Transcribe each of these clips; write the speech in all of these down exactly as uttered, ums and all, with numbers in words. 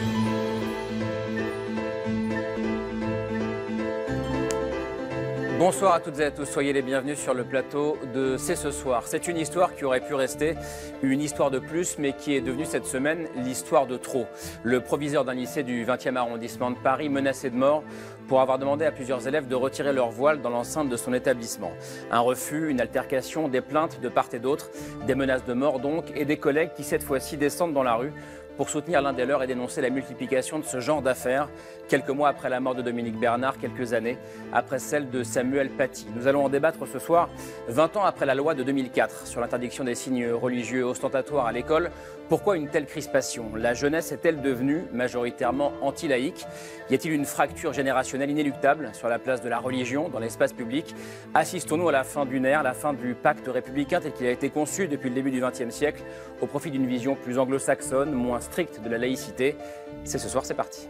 Bonsoir à toutes et à tous, soyez les bienvenus sur le plateau de C'est ce soir. C'est une histoire qui aurait pu rester une histoire de plus, mais qui est devenue cette semaine l'histoire de trop. Le proviseur d'un lycée du vingtième arrondissement de Paris menacé de mort pour avoir demandé à plusieurs élèves de retirer leur voile dans l'enceinte de son établissement. Un refus, une altercation, des plaintes de part et d'autre, des menaces de mort donc, et des collègues qui cette fois-ci descendent dans la rue pour soutenir l'un des leurs et dénoncer la multiplication de ce genre d'affaires, quelques mois après la mort de Dominique Bernard, quelques années après celle de Samuel Paty. Nous allons en débattre ce soir, vingt ans après la loi de deux mille quatre sur l'interdiction des signes religieux ostentatoires à l'école. Pourquoi une telle crispation? La jeunesse est-elle devenue majoritairement anti-laïque? Y a-t-il une fracture générationnelle inéluctable sur la place de la religion dans l'espace public? Assistons-nous à la fin d'une ère, la fin du pacte républicain tel qu'il a été conçu depuis le début du vingtième siècle, au profit d'une vision plus anglo-saxonne, moins stricte de la laïcité? C'est ce soir, c'est parti.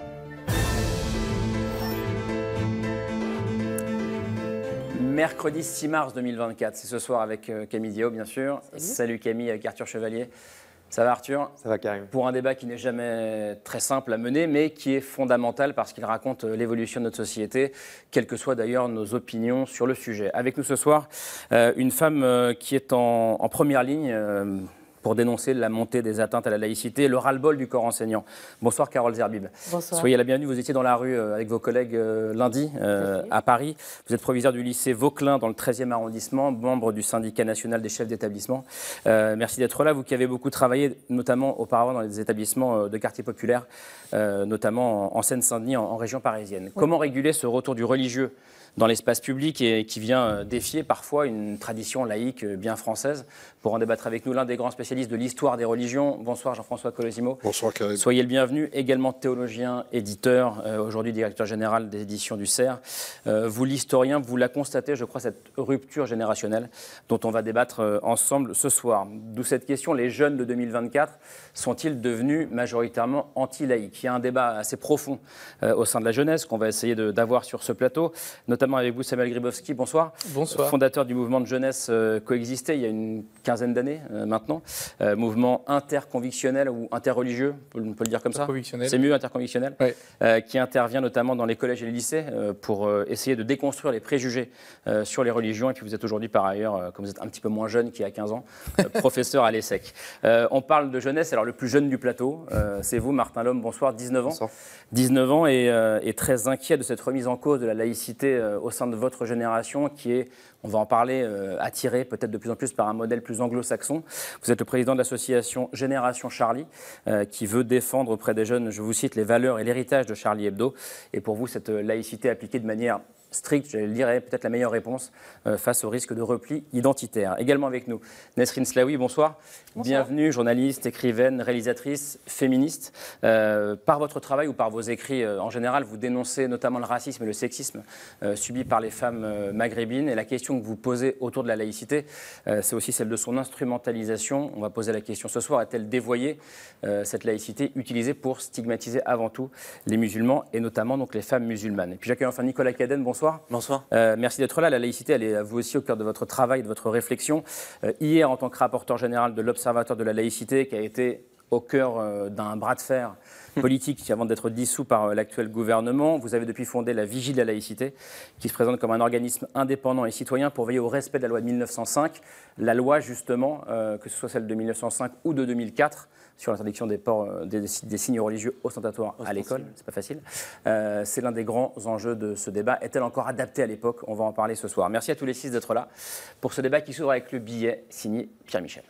Mercredi six mars deux mille vingt-quatre, c'est ce soir avec Camille Diao, bien sûr. Salut, Salut Camille, avec Arthur Chevalier. Ça va Arthur? Ça va Karim. Pour un débat qui n'est jamais très simple à mener, mais qui est fondamental parce qu'il raconte l'évolution de notre société, quelles que soient d'ailleurs nos opinions sur le sujet. Avec nous ce soir, euh, une femme euh, qui est en, en première ligne euh, pour dénoncer la montée des atteintes à la laïcité, le ras-le-bol du corps enseignant. Bonsoir Carole Zerbib. Bonsoir. Soyez la bienvenue, vous étiez dans la rue avec vos collègues lundi euh, à Paris. Vous êtes proviseur du lycée Vauquelin dans le treizième arrondissement, membre du syndicat national des chefs d'établissement. Euh, merci d'être là, vous qui avez beaucoup travaillé, notamment auparavant dans les établissements de quartier populaire, euh, notamment en, en Seine-Saint-Denis, en, en région parisienne. Oui. Comment réguler ce retour du religieux dans l'espace public et qui vient défier parfois une tradition laïque bien française? Pour en débattre avec nous, l'un des grands spécialistes de l'histoire des religions. Bonsoir Jean-François Colosimo. Bonsoir Karim. Soyez le bienvenu, également théologien, éditeur, euh, aujourd'hui directeur général des éditions du C E R. Euh, vous l'historien, vous la constatez, je crois, cette rupture générationnelle dont on va débattre euh, ensemble ce soir. D'où cette question, les jeunes de deux mille vingt-quatre sont-ils devenus majoritairement anti-laïques? Il y a un débat assez profond euh, au sein de la jeunesse qu'on va essayer d'avoir sur ce plateau, notamment avec vous Samuel Grybowski. Bonsoir. Bonsoir. Fondateur du mouvement de jeunesse euh, Coexister il y a une quinzaine d'années euh, maintenant, euh, mouvement interconvictionnel ou interreligieux, on peut le dire comme ça. C'est mieux, interconvictionnel, oui. euh, qui intervient notamment dans les collèges et les lycées euh, pour euh, essayer de déconstruire les préjugés euh, sur les religions. Et puis vous êtes aujourd'hui par ailleurs, euh, comme vous êtes un petit peu moins jeune qu'il y a quinze ans, euh, professeur à l'ESSEC. Euh, on parle de jeunesse, alors le plus jeune du plateau, euh, c'est vous Martin Lhomme, bonsoir, dix-neuf ans. Bonsoir. dix-neuf ans et, euh, et très inquiet de cette remise en cause de la laïcité euh, au sein de votre génération qui est, on va en parler, euh, attirée peut-être de plus en plus par un modèle plus anglo-saxon. Vous êtes le président de l'association Génération Charlie euh, qui veut défendre auprès des jeunes, je vous cite, les valeurs et l'héritage de Charlie Hebdo. Et pour vous, cette laïcité appliquée de manière stricte, je le dirais, peut-être la meilleure réponse euh, face au risque de repli identitaire. Également avec nous, Nesrine Slaoui, bonsoir. bonsoir. Bienvenue, journaliste, écrivaine, réalisatrice, féministe. Euh, par votre travail ou par vos écrits euh, en général, vous dénoncez notamment le racisme et le sexisme euh, subis par les femmes euh, maghrébines. Et la question que vous posez autour de la laïcité, euh, c'est aussi celle de son instrumentalisation. On va poser la question ce soir, est-elle dévoyée, euh, cette laïcité utilisée pour stigmatiser avant tout les musulmans et notamment donc, les femmes musulmanes? Et puis j'accueille enfin Nicolas Cadenne, bonsoir. Bonsoir. Euh, merci d'être là. La laïcité, elle est à vous aussi au cœur de votre travail, de votre réflexion. Euh, hier, en tant que rapporteur général de l'Observatoire de la laïcité, qui a été au cœur euh, d'un bras de fer politique avant d'être dissous par euh, l'actuel gouvernement, vous avez depuis fondé la Vigie de la laïcité, qui se présente comme un organisme indépendant et citoyen pour veiller au respect de la loi de mille neuf cent cinq. La loi, justement, euh, que ce soit celle de mille neuf cent cinq ou de deux mille quatre, sur l'interdiction des, ports, euh, des, des signes religieux ostentatoires à l'école, c'est pas facile. Euh, c'est l'un des grands enjeux de ce débat. Est-elle encore adaptée à l'époque? On va en parler ce soir. Merci à tous les six d'être là pour ce débat qui s'ouvre avec le billet signé Pierre Michel.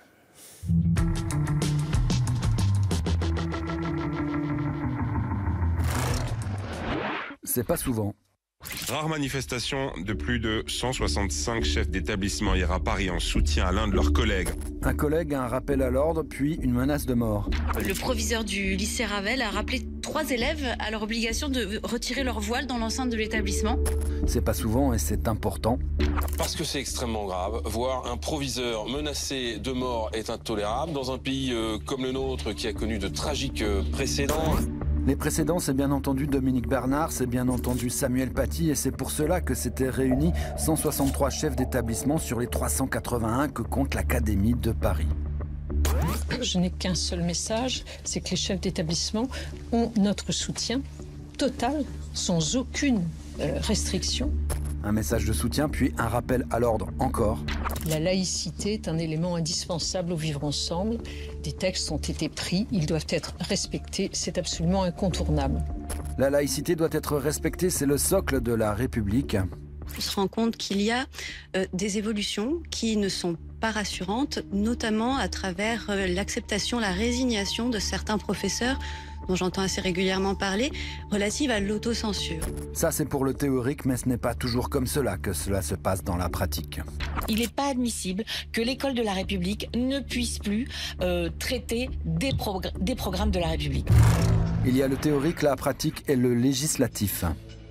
C'est pas souvent. Rare manifestation de plus de cent soixante-cinq chefs d'établissement hier à Paris en soutien à l'un de leurs collègues. Un collègue a un rappel à l'ordre, puis une menace de mort. Le proviseur du lycée Ravel a rappelé trois élèves à leur obligation de retirer leur voile dans l'enceinte de l'établissement. C'est pas souvent et c'est important. Parce que c'est extrêmement grave. Voir un proviseur menacé de mort est intolérable dans un pays euh, comme le nôtre qui a connu de tragiques euh, précédents. Les précédents, c'est bien entendu Dominique Bernard, c'est bien entendu Samuel Paty, et c'est pour cela que s'étaient réunis cent soixante-trois chefs d'établissement sur les trois cent quatre-vingt-un que compte l'Académie de Paris. Je n'ai qu'un seul message, c'est que les chefs d'établissement ont notre soutien total, sans aucune euh, restriction. Un message de soutien, puis un rappel à l'ordre encore. La laïcité est un élément indispensable au vivre ensemble. Des textes ont été pris, ils doivent être respectés, c'est absolument incontournable. La laïcité doit être respectée, c'est le socle de la République. On se rend compte qu'il y a euh, des évolutions qui ne sont pas rassurantes, notamment à travers euh, l'acceptation, la résignation de certains professeurs dont j'entends assez régulièrement parler, relative à l'autocensure. Ça, c'est pour le théorique, mais ce n'est pas toujours comme cela que cela se passe dans la pratique. Il n'est pas admissible que l'école de la République ne puisse plus euh, traiter des, progr des programmes de la République. Il y a le théorique, la pratique et le législatif.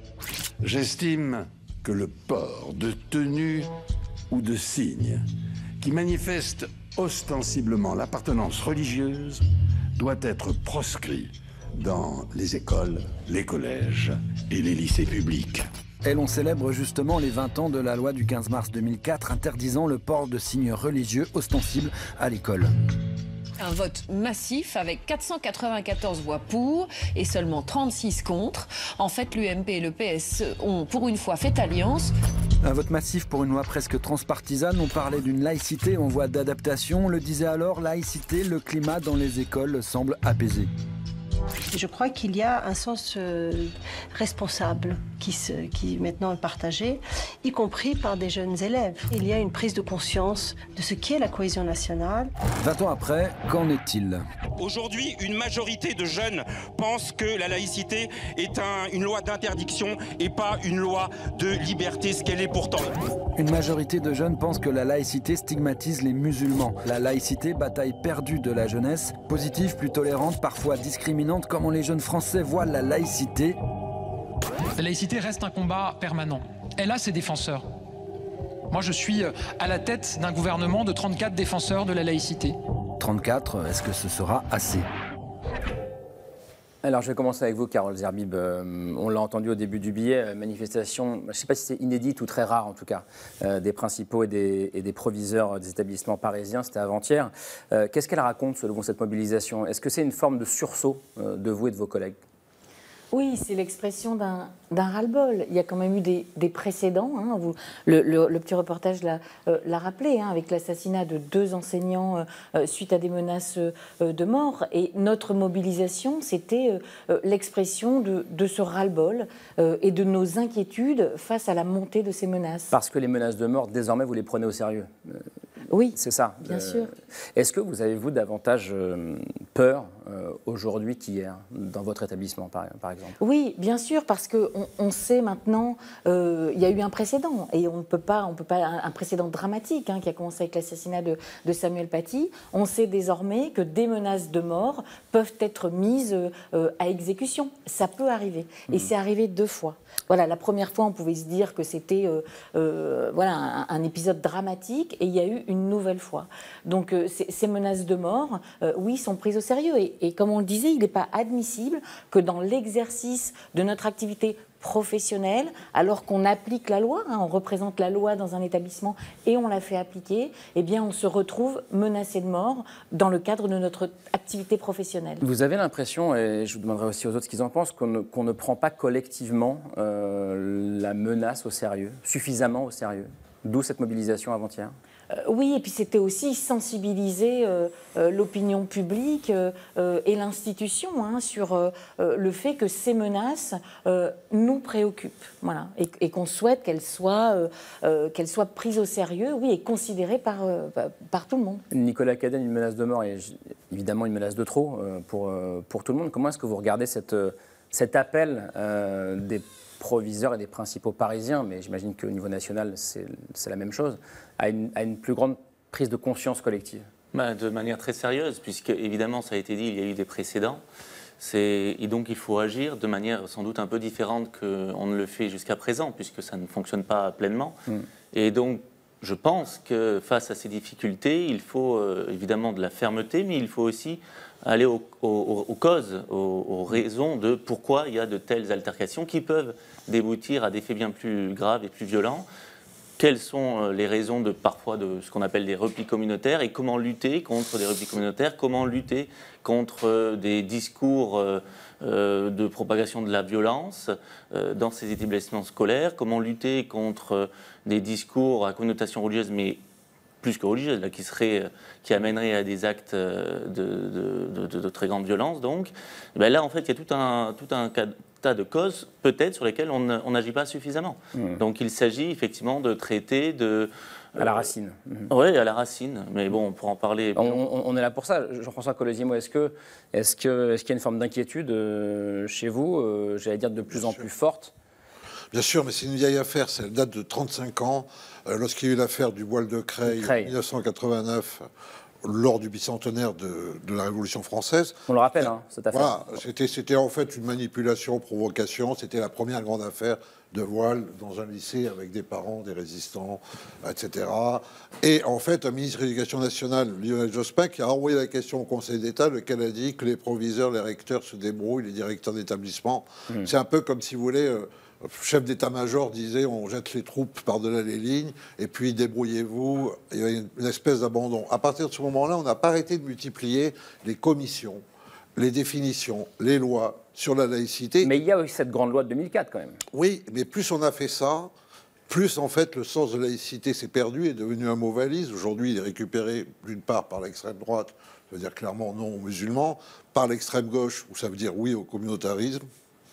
J'estime que le port de tenues ou de signes qui manifestent ostensiblement l'appartenance religieuse doit être proscrit dans les écoles, les collèges et les lycées publics. Et l'on célèbre justement les vingt ans de la loi du quinze mars deux mille quatre interdisant le port de signes religieux ostensibles à l'école. Un vote massif avec quatre cent quatre-vingt-quatorze voix pour et seulement trente-six contre. En fait, l'U M P et le P S ont pour une fois fait alliance. Un vote massif pour une loi presque transpartisane. On parlait d'une laïcité en voie d'adaptation. On le disait alors, laïcité, le climat dans les écoles semble apaisé. Je crois qu'il y a un sens euh, responsable qui, se, qui maintenant est partagé, y compris par des jeunes élèves. Il y a une prise de conscience de ce qu'est la cohésion nationale. vingt ans après, qu'en est-il? Aujourd'hui, une majorité de jeunes pensent que la laïcité est un, une loi d'interdiction et pas une loi de liberté, ce qu'elle est pourtant. Une majorité de jeunes pensent que la laïcité stigmatise les musulmans. La laïcité, bataille perdue de la jeunesse, positive, plus tolérante, parfois discriminante. Comment les jeunes Français voient la laïcité? La laïcité reste un combat permanent. Elle a ses défenseurs. Moi, je suis à la tête d'un gouvernement de trente-quatre défenseurs de la laïcité. trente-quatre, est-ce que ce sera assez? Alors, je vais commencer avec vous, Carole Zerbib. Euh, on l'a entendu au début du billet, euh, manifestation, je ne sais pas si c'est inédite ou très rare en tout cas, euh, des principaux et des, et des proviseurs des établissements parisiens, c'était avant-hier. Euh, Qu'est-ce qu'elle raconte selon cette mobilisation? Est-ce que c'est une forme de sursaut euh, de vous et de vos collègues? Oui, c'est l'expression d'un ras-le-bol. Il y a quand même eu des, des précédents. Hein. Vous, le, le, le petit reportage l'a euh, rappelé, hein, avec l'assassinat de deux enseignants euh, suite à des menaces euh, de mort. Et notre mobilisation, c'était euh, l'expression de, de ce ras-le-bol euh, et de nos inquiétudes face à la montée de ces menaces. Parce que les menaces de mort, désormais, vous les prenez au sérieux. Euh, oui, c'est ça. Bien euh, sûr. Est-ce que vous avez, vous, davantage euh, peur euh, aujourd'hui qu'hier dans votre établissement, par, par exemple? Oui, bien sûr, parce qu'on on sait maintenant, euh, il y a eu un précédent, et on ne peut pas, on peut pas un, un précédent dramatique hein, qui a commencé avec l'assassinat de, de Samuel Paty. On sait désormais que des menaces de mort peuvent être mises euh, à exécution. Ça peut arriver, mmh. et c'est arrivé deux fois. Voilà, la première fois, on pouvait se dire que c'était euh, euh, voilà, un, un épisode dramatique, et il y a eu une nouvelle fois. Donc euh, ces menaces de mort, euh, oui, sont prises au sérieux. Et, et comme on le disait, il n'est pas admissible que dans l'exercice de notre activité professionnelle, alors qu'on applique la loi, hein, on représente la loi dans un établissement et on la fait appliquer, eh bien on se retrouve menacé de mort dans le cadre de notre activité professionnelle. Vous avez l'impression, et je vous demanderai aussi aux autres ce qu'ils en pensent, qu'on ne, qu'on ne prend pas collectivement euh, la menace au sérieux, suffisamment au sérieux, d'où cette mobilisation avant-hier? Euh, oui, et puis c'était aussi sensibiliser euh, euh, l'opinion publique euh, euh, et l'institution hein, sur euh, le fait que ces menaces euh, nous préoccupent, voilà, et, et qu'on souhaite qu'elles soient, euh, euh, qu'elles soient prises au sérieux, oui, et considérées par, euh, par tout le monde. Nicolas Cadenne, une menace de mort est évidemment une menace de trop euh, pour, euh, pour tout le monde. Comment est-ce que vous regardez cette, cet appel euh, des proviseurs et des principaux parisiens, mais j'imagine qu'au niveau national, c'est la même chose, à une, à une plus grande prise de conscience collective? Ben, de manière très sérieuse, puisque évidemment, ça a été dit, il y a eu des précédents. Et donc, il faut agir de manière sans doute un peu différente qu'on ne le fait jusqu'à présent, puisque ça ne fonctionne pas pleinement. Mm. Et donc, je pense que face à ces difficultés, il faut euh, évidemment de la fermeté, mais il faut aussi aller au, au, aux causes, aux, aux raisons de pourquoi il y a de telles altercations qui peuvent déboutir à des faits bien plus graves et plus violents. quelles sont les raisons de parfois de ce qu'on appelle des replis communautaires et comment lutter contre des replis communautaires, comment lutter contre des discours euh, euh, de propagation de la violence euh, dans ces établissements scolaires, comment lutter contre des discours à connotation religieuse, mais plus que religieuse, là, qui, serait, qui amènerait à des actes de, de, de, de, de très grande violence. Donc, et bien là, en fait, il y a tout un, tout un tas de causes, peut-être, sur lesquelles on n'agit pas suffisamment. Mmh. Donc, il s'agit effectivement de traiter de... À la racine. Mmh. Oui, à la racine. Mais bon, on pourra en parler. On, on, on est là pour ça. Jean-François Colosier, est-ce que, est-ce que, est-ce qu'il y a une forme d'inquiétude euh, chez vous, euh, j'allais dire de plus Bien en sûr. plus forte? Bien sûr, mais c'est une vieille affaire. Ça date de trente-cinq ans. Euh, lorsqu'il y a eu l'affaire du voile de Creil, en mille neuf cent quatre-vingt-neuf, lors du bicentenaire de, de la Révolution française. On le rappelle, hein, cette affaire. Voilà, c'était, c'était en fait une manipulation, provocation. C'était la première grande affaire de voile dans un lycée avec des parents, des résistants, et cetera. Et en fait, un ministre de l'Éducation nationale, Lionel Jospin, qui a envoyé la question au Conseil d'État, lequel a dit que les proviseurs, les recteurs se débrouillent, les directeurs d'établissement. Mmh. C'est un peu comme, si vous voulez... Euh, le chef d'état-major disait on jette les troupes par-delà les lignes et puis débrouillez-vous. Il y a une, une espèce d'abandon. À partir de ce moment-là, on n'a pas arrêté de multiplier les commissions, les définitions, les lois sur la laïcité. Mais il y a aussi cette grande loi de deux mille quatre quand même. Oui, mais plus on a fait ça, plus en fait le sens de laïcité s'est perdu, est devenu un mot valise. Aujourd'hui, il est récupéré d'une part par l'extrême droite, ça veut dire clairement non aux musulmans, par l'extrême gauche, où ça veut dire oui au communautarisme.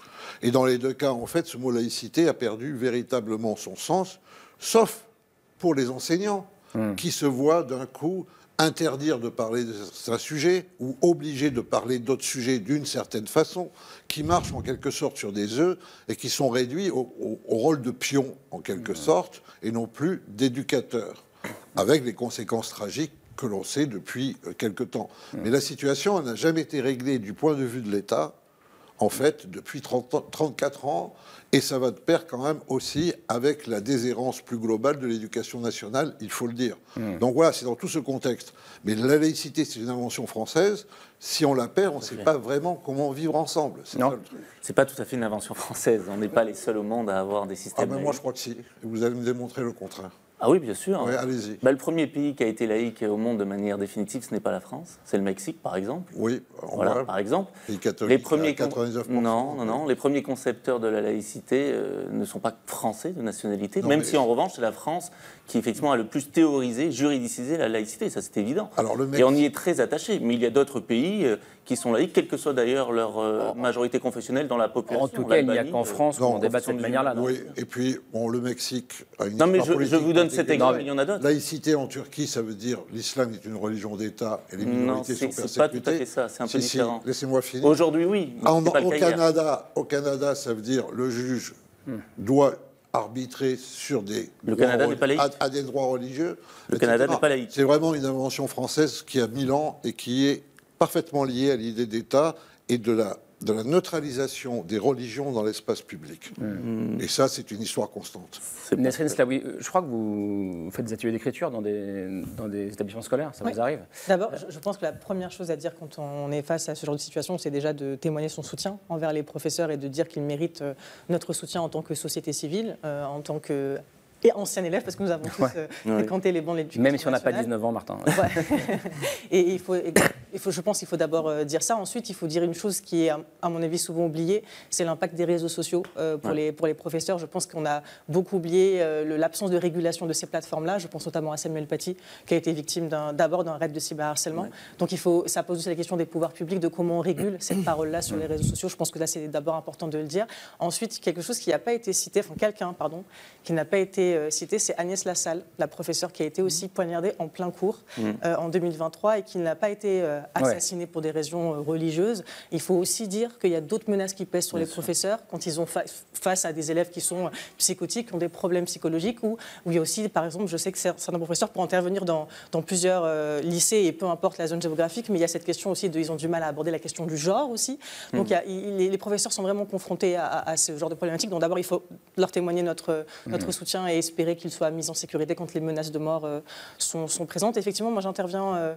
Et dans les deux cas, en fait, ce mot laïcité a perdu véritablement son sens, sauf pour les enseignants, mmh. qui se voient d'un coup interdire de parler de certains sujets ou obligés de parler d'autres sujets d'une certaine façon, qui marchent en quelque sorte sur des œufs et qui sont réduits au, au, au rôle de pion, en quelque mmh. sorte, et non plus d'éducateurs, avec les conséquences tragiques que l'on sait depuis quelque temps. Mmh. Mais la situation n'a jamais été réglée du point de vue de l'État, en fait, depuis trente, trente-quatre ans, et ça va de pair quand même aussi avec la déshérence plus globale de l'éducation nationale, il faut le dire. Mmh. Donc voilà, c'est dans tout ce contexte. Mais la laïcité, c'est une invention française. Si on la perd, on ne sait pas vraiment comment vivre ensemble. C'est non, c'est pas tout à fait une invention française. On n'est pas les seuls au monde à avoir des systèmes. Ah ben moi, je crois que si. Vous allez me démontrer le contraire. Ah oui, bien sûr. Oui, allez-y. Bah, le premier pays qui a été laïque au monde de manière définitive, ce n'est pas la France, c'est le Mexique, par exemple. Oui, voilà, voit. Par exemple. Les catholiques, les premiers quatre-vingt-dix-neuf pour cent. Non, non, non. Les premiers concepteurs de la laïcité euh, ne sont pas français de nationalité, non, même si en revanche, c'est la France qui effectivement a le plus théorisé, juridicisé la laïcité. Ça, c'est évident. Alors, le Mexique... Et on y est très attaché. Mais il y a d'autres pays euh, qui sont laïques, quelle que soit d'ailleurs leur euh, majorité confessionnelle dans la population. En tout cas, il n'y a qu'en France où on débat de cette manière-là. Oui, et puis, bon, le Mexique a une Non, mais je, je vous donne cet exemple, il y en a d'autres. Laïcité en Turquie, ça veut dire l'islam est une religion d'État et les minorités non, sont persécutées. Non, c'est pas tout à fait ça, c'est un peu si, différent. Si, laissez-moi finir. Aujourd'hui, oui. Ah, en, au, Canada, au Canada, ça veut dire le juge hmm. doit arbitrer sur des le Canada n'est pas laïque. À, à des droits religieux. Le et cetera. Canada n'est pas laïque. C'est vraiment une invention française qui a mille ans et qui est parfaitement liée à l'idée d'État et de la, de la neutralisation des religions dans l'espace public. Mmh. Et ça, c'est une histoire constante. Nesrine Slaoui, je crois que vous faites des ateliers d'écriture dans des, dans des établissements scolaires, ça oui. vous arrive? D'abord, je pense que la première chose à dire quand on est face à ce genre de situation, c'est déjà de témoigner son soutien envers les professeurs et de dire qu'ils méritent notre soutien en tant que société civile, euh, en tant que... et ancien élève, parce que nous avons tous euh, ouais. fréquenté les bancs de l'éducation Même si on n'a pas nationale. dix-neuf ans, Martin. Ouais. et il faut, il faut, je pense qu'il faut d'abord euh, dire ça. Ensuite, il faut dire une chose qui est, à mon avis, souvent oubliée, c'est l'impact des réseaux sociaux euh, pour, ouais. les, pour les professeurs. Je pense qu'on a beaucoup oublié euh, l'absence de régulation de ces plateformes-là. Je pense notamment à Samuel Paty, qui a été victime d'un, d'abord d'un raid de cyberharcèlement. Ouais. Donc il faut, ça pose aussi la question des pouvoirs publics, de comment on régule cette parole-là sur les réseaux sociaux. Je pense que là, c'est d'abord important de le dire. Ensuite, quelque chose qui n'a pas été cité, enfin quelqu'un, pardon, qui n'a pas été euh, cité, c'est Agnès Lassalle, la professeure qui a été aussi poignardée en plein cours mmh. euh, en deux mille vingt-trois et qui n'a pas été euh, assassinée ouais. pour des raisons euh, religieuses. Il faut aussi dire qu'il y a d'autres menaces qui pèsent sur Bien les sûr. professeurs quand ils ont fa- face à des élèves qui sont psychotiques, qui ont des problèmes psychologiques, ou où il y a aussi, par exemple, je sais que certains professeurs pour intervenir dans, dans plusieurs euh, lycées, et peu importe la zone géographique, mais il y a cette question aussi, de, ils ont du mal à aborder la question du genre aussi. Donc mmh. il y a, il, les, les professeurs sont vraiment confrontés à, à, à ce genre de problématiques. Donc d'abord, il faut leur témoigner notre, notre mmh. soutien et espérer qu'ils soient mis en sécurité quand les menaces de mort euh, sont, sont présentes. Effectivement, moi j'interviens euh,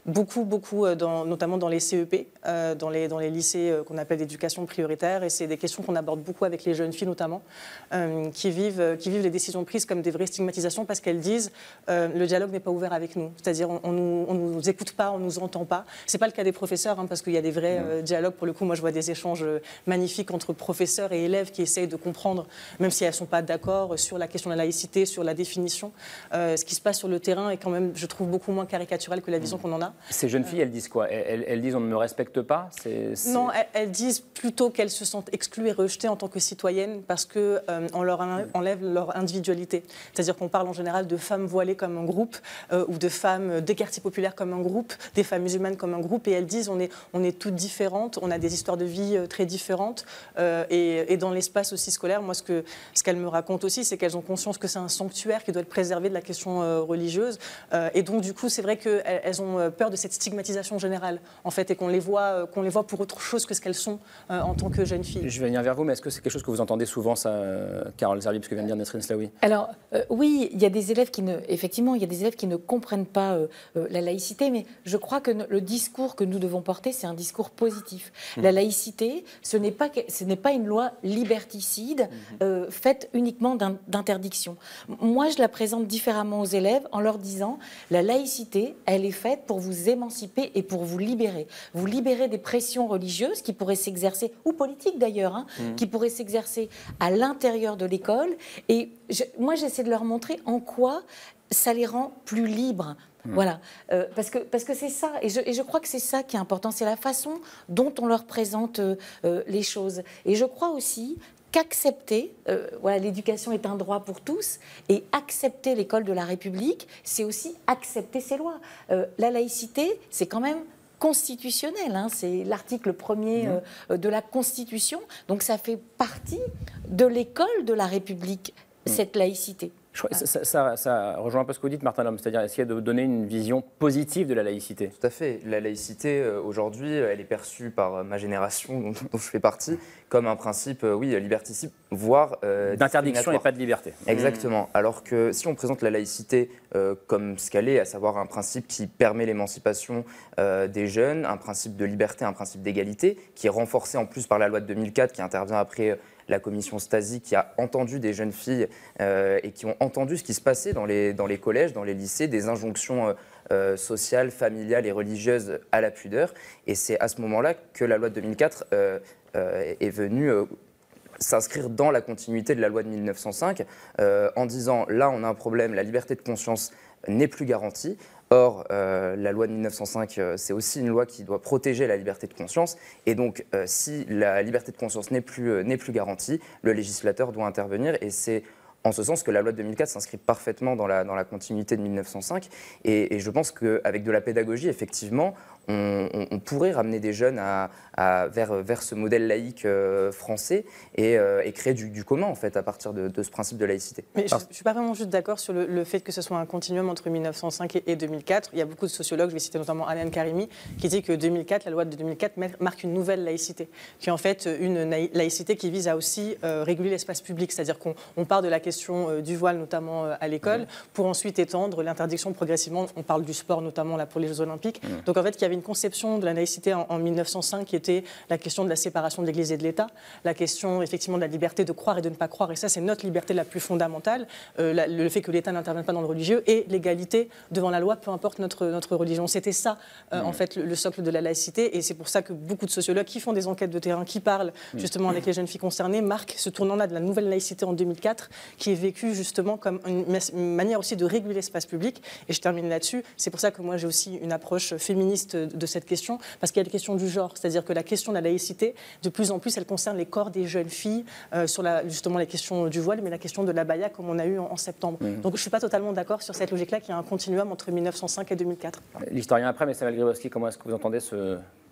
beaucoup, beaucoup, dans, notamment dans les C E P, euh, dans, les, dans les lycées euh, qu'on appelle d'éducation prioritaire. Et c'est des questions qu'on aborde beaucoup avec les jeunes filles notamment, euh, qui, vivent, qui vivent les décisions prises comme des vraies stigmatisations parce qu'elles disent euh, le dialogue n'est pas ouvert avec nous. C'est-à-dire on ne nous, nous écoute pas, on ne nous entend pas. Ce n'est pas le cas des professeurs, hein, parce qu'il y a des vrais euh, dialogues. Pour le coup, moi je vois des échanges magnifiques entre professeurs et élèves qui essayent de comprendre, même si elles ne sont pas d'accord, sur la question de la laïcité, sur la définition. Euh, ce qui se passe sur le terrain est quand même, je trouve, beaucoup moins caricatural que la vision qu'on en a. Ces jeunes filles, elles disent quoi? elles, elles disent on ne me respecte pas? c'est, c'est... Non, elles, elles disent plutôt qu'elles se sentent exclues et rejetées en tant que citoyennes parce qu'on euh, leur enlève leur individualité. C'est-à-dire qu'on parle en général de femmes voilées comme un groupe euh, ou de femmes des quartiers populaires comme un groupe, des femmes musulmanes comme un groupe, et elles disent on est, on est toutes différentes, on a des histoires de vie euh, très différentes euh, et, et dans l'espace aussi scolaire, moi ce que ce qu'elles me racontent aussi, c'est qu'elles ont conscience que c'est un sanctuaire qui doit être préservé de la question euh, religieuse euh, et donc du coup c'est vrai qu'elles elles ont peur de cette stigmatisation générale en fait et qu'on les voit, euh, qu'on les voit pour autre chose que ce qu'elles sont euh, en tant que jeunes filles. Je vais venir vers vous, mais est-ce que c'est quelque chose que vous entendez souvent ça, euh, Carole Zerbi, parce que vient de dire Nesrine Slaoui? Alors euh, oui, il y a des élèves qui ne, effectivement, il y a des élèves qui ne comprennent pas euh, euh, la laïcité, mais je crois que le discours que nous devons porter, c'est un discours positif. Mmh. La laïcité, ce n'est pas, ce n'est pas une loi liberticide mmh. euh, faite uniquement d'interdiction. Moi, je la présente différemment aux élèves en leur disant la laïcité, elle est faite pour vous émanciper et pour vous libérer. Vous libérer des pressions religieuses qui pourraient s'exercer, ou politiques d'ailleurs, hein, mmh. qui pourraient s'exercer à l'intérieur de l'école. Et je, moi, j'essaie de leur montrer en quoi ça les rend plus libres. Mmh. Voilà, euh, parce que parce que c'est ça, et je, et je crois que c'est ça qui est important, c'est la façon dont on leur présente euh, euh, les choses. Et je crois aussi qu'accepter, euh, voilà, l'éducation est un droit pour tous, et accepter l'école de la République, c'est aussi accepter ses lois. Euh, la laïcité, c'est quand même constitutionnel, hein, c'est l'article premier mmh. euh, de la Constitution, donc ça fait partie de l'école de la République, mmh. cette laïcité. Ça, ça, ça, ça rejoint un peu ce que vous dites, Martin Lhomme, c'est-à-dire essayer de donner une vision positive de la laïcité. Tout à fait. La laïcité, euh, aujourd'hui, elle est perçue par ma génération, dont, dont je fais partie, comme un principe, euh, oui, liberticide, voire euh, d'interdiction et pas de liberté. Exactement. Mmh. Alors que si on présente la laïcité euh, comme ce qu'elle est, à savoir un principe qui permet l'émancipation euh, des jeunes, un principe de liberté, un principe d'égalité, qui est renforcé en plus par la loi de deux mille quatre, qui intervient après euh, la commission Stasi, qui a entendu des jeunes filles euh, et qui ont entendu ce qui se passait dans les, dans les collèges, dans les lycées, des injonctions euh, euh, sociales, familiales et religieuses à la pudeur. Et c'est à ce moment-là que la loi de deux mille quatre euh, euh, est venue euh, s'inscrire dans la continuité de la loi de mille neuf cent cinq, euh, en disant là on a un problème, la liberté de conscience n'est plus garantie. Or, euh, la loi de mille neuf cent cinq, euh, c'est aussi une loi qui doit protéger la liberté de conscience. Et donc, euh, si la liberté de conscience n'est plus, euh, n'est plus garantie, le législateur doit intervenir. Et c'est en ce sens que la loi de deux mille quatre s'inscrit parfaitement dans la, dans la continuité de mille neuf cent cinq. Et, et je pense qu'avec de la pédagogie, effectivement, on, on, on pourrait ramener des jeunes à, à, vers, vers ce modèle laïque euh, français et, euh, et créer du, du commun, en fait, à partir de, de ce principe de laïcité. Mais je ne suis pas vraiment juste d'accord sur le, le fait que ce soit un continuum entre mille neuf cent cinq et, et deux mille quatre. Il y a beaucoup de sociologues, je vais citer notamment Alain Karimi, qui dit que deux mille quatre, la loi de deux mille quatre marque une nouvelle laïcité, qui est en fait une laïcité qui vise à aussi euh, réguler l'espace public, c'est-à-dire qu'on on part de la question euh, du voile, notamment euh, à l'école, mmh. pour ensuite étendre l'interdiction progressivement. On parle du sport, notamment là, pour les Jeux Olympiques. Mmh. Donc en fait, il y avait une conception de la laïcité en, en mille neuf cent cinq qui était la question de la séparation de l'Église et de l'État, la question effectivement de la liberté de croire et de ne pas croire, et ça c'est notre liberté la plus fondamentale, euh, la, le fait que l'État n'intervienne pas dans le religieux, et l'égalité devant la loi, peu importe notre, notre religion. C'était ça euh, mmh. en fait le, le socle de la laïcité, et c'est pour ça que beaucoup de sociologues qui font des enquêtes de terrain, qui parlent justement mmh. avec les jeunes filles concernées, marquent ce tournant-là de la nouvelle laïcité en deux mille quatre, qui est vécu justement comme une, une manière aussi de réguler l'espace public. Et je termine là-dessus, c'est pour ça que moi j'ai aussi une approche féministe de cette question, parce qu'il y a la question du genre, c'est-à-dire que la question de la laïcité, de plus en plus, elle concerne les corps des jeunes filles, euh, sur la, justement les questions du voile, mais la question de l'abaya, comme on a eu en, en septembre. Mmh. Donc je ne suis pas totalement d'accord sur cette logique-là, qu'il y a un continuum entre mille neuf cent cinq et deux mille quatre. L'historien après, mais Samuel Grybowski, comment est-ce que vous entendez ce,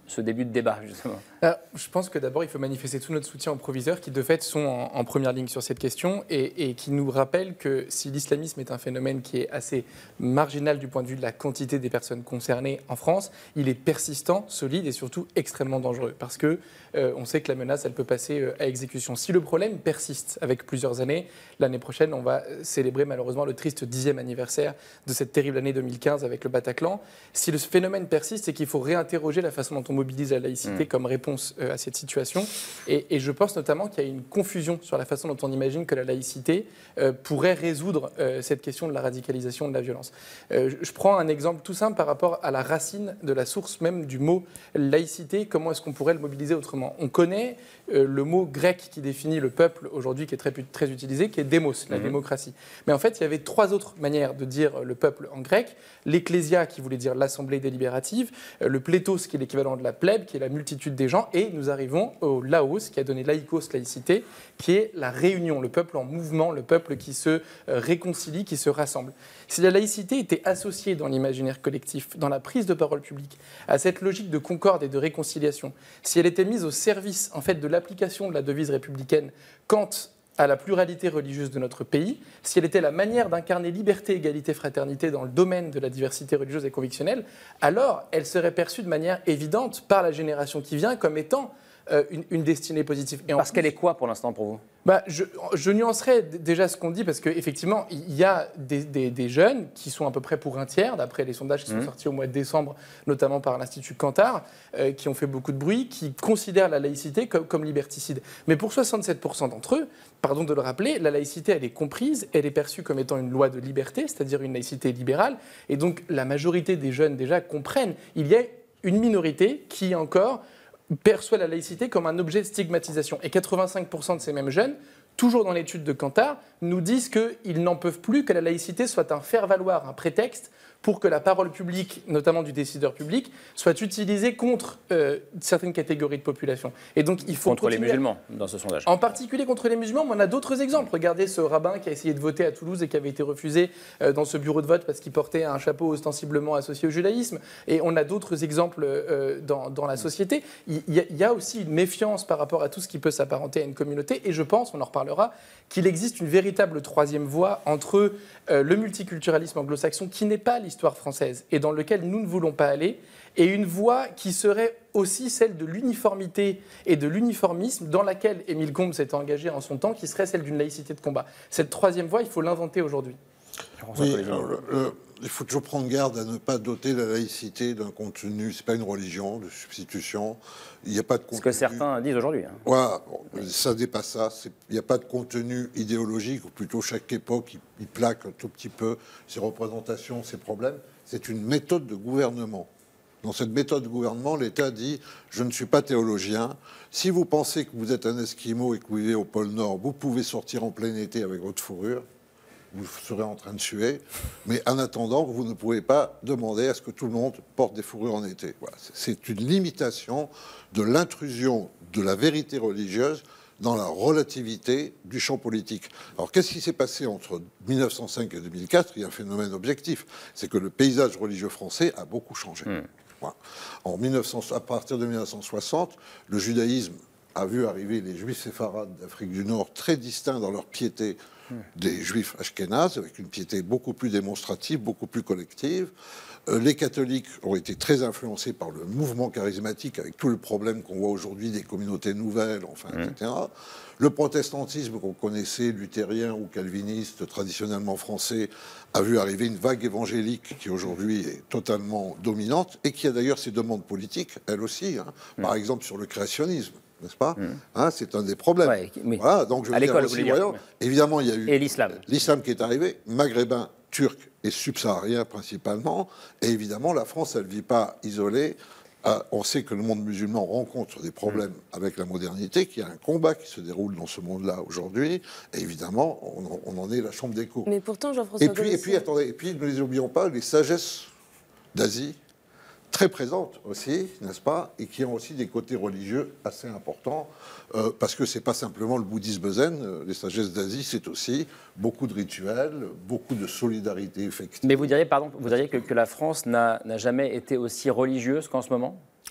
ce début de débat, justement? Alors, je pense que d'abord, il faut manifester tout notre soutien aux proviseurs qui, de fait, sont en, en première ligne sur cette question et, et qui nous rappellent que si l'islamisme est un phénomène qui est assez marginal du point de vue de la quantité des personnes concernées en France, il est persistant, solide et surtout extrêmement dangereux parce que euh, on sait que la menace, elle peut passer euh, à exécution. Si le problème persiste avec plusieurs années, l'année prochaine, on va célébrer malheureusement le triste dixième anniversaire de cette terrible année deux mille quinze avec le Bataclan. Si le phénomène persiste, c'est qu'il faut réinterroger la façon dont on mobilise la laïcité mmh. comme réponse euh, à cette situation. Et, et je pense notamment qu'il y a une confusion sur la façon dont on imagine que la laïcité euh, pourrait résoudre euh, cette question de la radicalisation, de la violence. Euh, je prends un exemple tout simple par rapport à la racine de la source même du mot laïcité. Comment est-ce qu'on pourrait le mobiliser autrement? On connaît euh, le mot grec qui définit le peuple aujourd'hui, qui est très, très utilisé, qui est démos, la mmh. démocratie. Mais en fait, il y avait trois autres manières de dire le peuple en grec. L'ecclésia, qui voulait dire l'assemblée délibérative, euh, le plétos, qui est l'équivalent de la plèbe, qui est la multitude des gens, et nous arrivons au laos, qui a donné laïkos, laïcité, qui est la réunion, le peuple en mouvement, le peuple qui se euh, réconcilie, qui se rassemble. Si la laïcité était associée dans l'imaginaire collectif, dans la prise de parole publique, à cette logique de concorde et de réconciliation, si elle était mise au service en fait, de l'application de la devise républicaine quant à la pluralité religieuse de notre pays, si elle était la manière d'incarner liberté, égalité, fraternité dans le domaine de la diversité religieuse et convictionnelle, alors elle serait perçue de manière évidente par la génération qui vient comme étant euh, une, une destinée positive. Et Parce plus, qu'elle est quoi pour l'instant pour vous? Bah, je, je nuancerais déjà ce qu'on dit parce qu'effectivement, il y a des, des, des jeunes qui sont à peu près pour un tiers, d'après les sondages qui mmh. sont sortis au mois de décembre, notamment par l'Institut Kantar, euh, qui ont fait beaucoup de bruit, qui considèrent la laïcité comme, comme liberticide. Mais pour soixante-sept pour cent d'entre eux, pardon de le rappeler, la laïcité, elle est comprise, elle est perçue comme étant une loi de liberté, c'est-à-dire une laïcité libérale. Et donc, la majorité des jeunes, déjà, comprennent. Il y a une minorité qui, encore, perçoit la laïcité comme un objet de stigmatisation. Et quatre-vingt-cinq pour cent de ces mêmes jeunes, toujours dans l'étude de Kantar, nous disent qu'ils n'en peuvent plus que la laïcité soit un faire-valoir, un prétexte pour que la parole publique, notamment du décideur public, soit utilisée contre euh, certaines catégories de population. Et donc, il faut contre continuer... les musulmans, dans ce sondage. En particulier contre les musulmans, mais on a d'autres exemples. Regardez ce rabbin qui a essayé de voter à Toulouse et qui avait été refusé euh, dans ce bureau de vote parce qu'il portait un chapeau ostensiblement associé au judaïsme. Et on a d'autres exemples euh, dans, dans la société. Il y, a, il y a aussi une méfiance par rapport à tout ce qui peut s'apparenter à une communauté. Et je pense, on en reparlera, qu'il existe une véritable troisième voie entre euh, le multiculturalisme anglo-saxon, qui n'est pas l'histoire française et dans lequel nous ne voulons pas aller, et une voie qui serait aussi celle de l'uniformité et de l'uniformisme dans laquelle Émile Combes s'était engagé en son temps, qui serait celle d'une laïcité de combat. Cette troisième voie, il faut l'inventer aujourd'hui. Oui, alors, le, le, il faut toujours prendre garde à ne pas doter la laïcité d'un contenu. C'est pas une religion de substitution. Il n'y a pas de contenu. Ce que certains disent aujourd'hui. Hein. Voilà, bon, ça dépasse ça. Il n'y a pas de contenu idéologique, ou plutôt chaque époque, il, il plaque un tout petit peu ses représentations, ses problèmes. C'est une méthode de gouvernement. Dans cette méthode de gouvernement, l'État dit « Je ne suis pas théologien. Si vous pensez que vous êtes un Esquimau et que vous vivez au pôle Nord, vous pouvez sortir en plein été avec votre fourrure. Vous serez en train de suer. Mais en attendant, vous ne pouvez pas demander à ce que tout le monde porte des fourrures en été. » Voilà. C'est une limitation de l'intrusion de la vérité religieuse dans la relativité du champ politique. Alors, qu'est-ce qui s'est passé entre mille neuf cent cinq et deux mille quatre? Il y a un phénomène objectif. C'est que le paysage religieux français a beaucoup changé. Mmh. Voilà. En mille neuf cents, à partir de mille neuf cent soixante, le judaïsme a vu arriver les juifs séfarades d'Afrique du Nord très distincts dans leur piété des juifs ashkénazes, avec une piété beaucoup plus démonstrative, beaucoup plus collective. Euh, les catholiques ont été très influencés par le mouvement charismatique, avec tout le problème qu'on voit aujourd'hui des communautés nouvelles, enfin, mmh. et cetera. Le protestantisme qu'on connaissait, luthérien ou calviniste, traditionnellement français, a vu arriver une vague évangélique qui aujourd'hui est totalement dominante et qui a d'ailleurs ses demandes politiques, elle aussi, hein. Mmh. Par exemple sur le créationnisme. N'est-ce pas? mmh. hein, C'est un des problèmes. Ouais, oui. Voilà, donc je veux à dire, aussi, dire voyons, évidemment, il y a eu et l'islam. L'islam qui est arrivé, maghrébin, turc et subsaharien principalement. Et évidemment, la France, elle ne vit pas isolée. Euh, on sait que le monde musulman rencontre des problèmes mmh. avec la modernité, qu'il y a un combat qui se déroule dans ce monde-là aujourd'hui. Et évidemment, on, on en est la chambre d'écho. Mais pourtant, Jean-François Et puis, et puis, attendez, et puis, ne les oublions pas, les sagesses d'Asie, très présentes aussi, n'est-ce pas, et qui ont aussi des côtés religieux assez importants, euh, parce que c'est pas simplement le bouddhisme zen, euh, les sagesses d'Asie, c'est aussi beaucoup de rituels, beaucoup de solidarité effective. Mais vous diriez, pardon, vous diriez que, que la France n'a jamais été aussi religieuse qu'en ce moment ?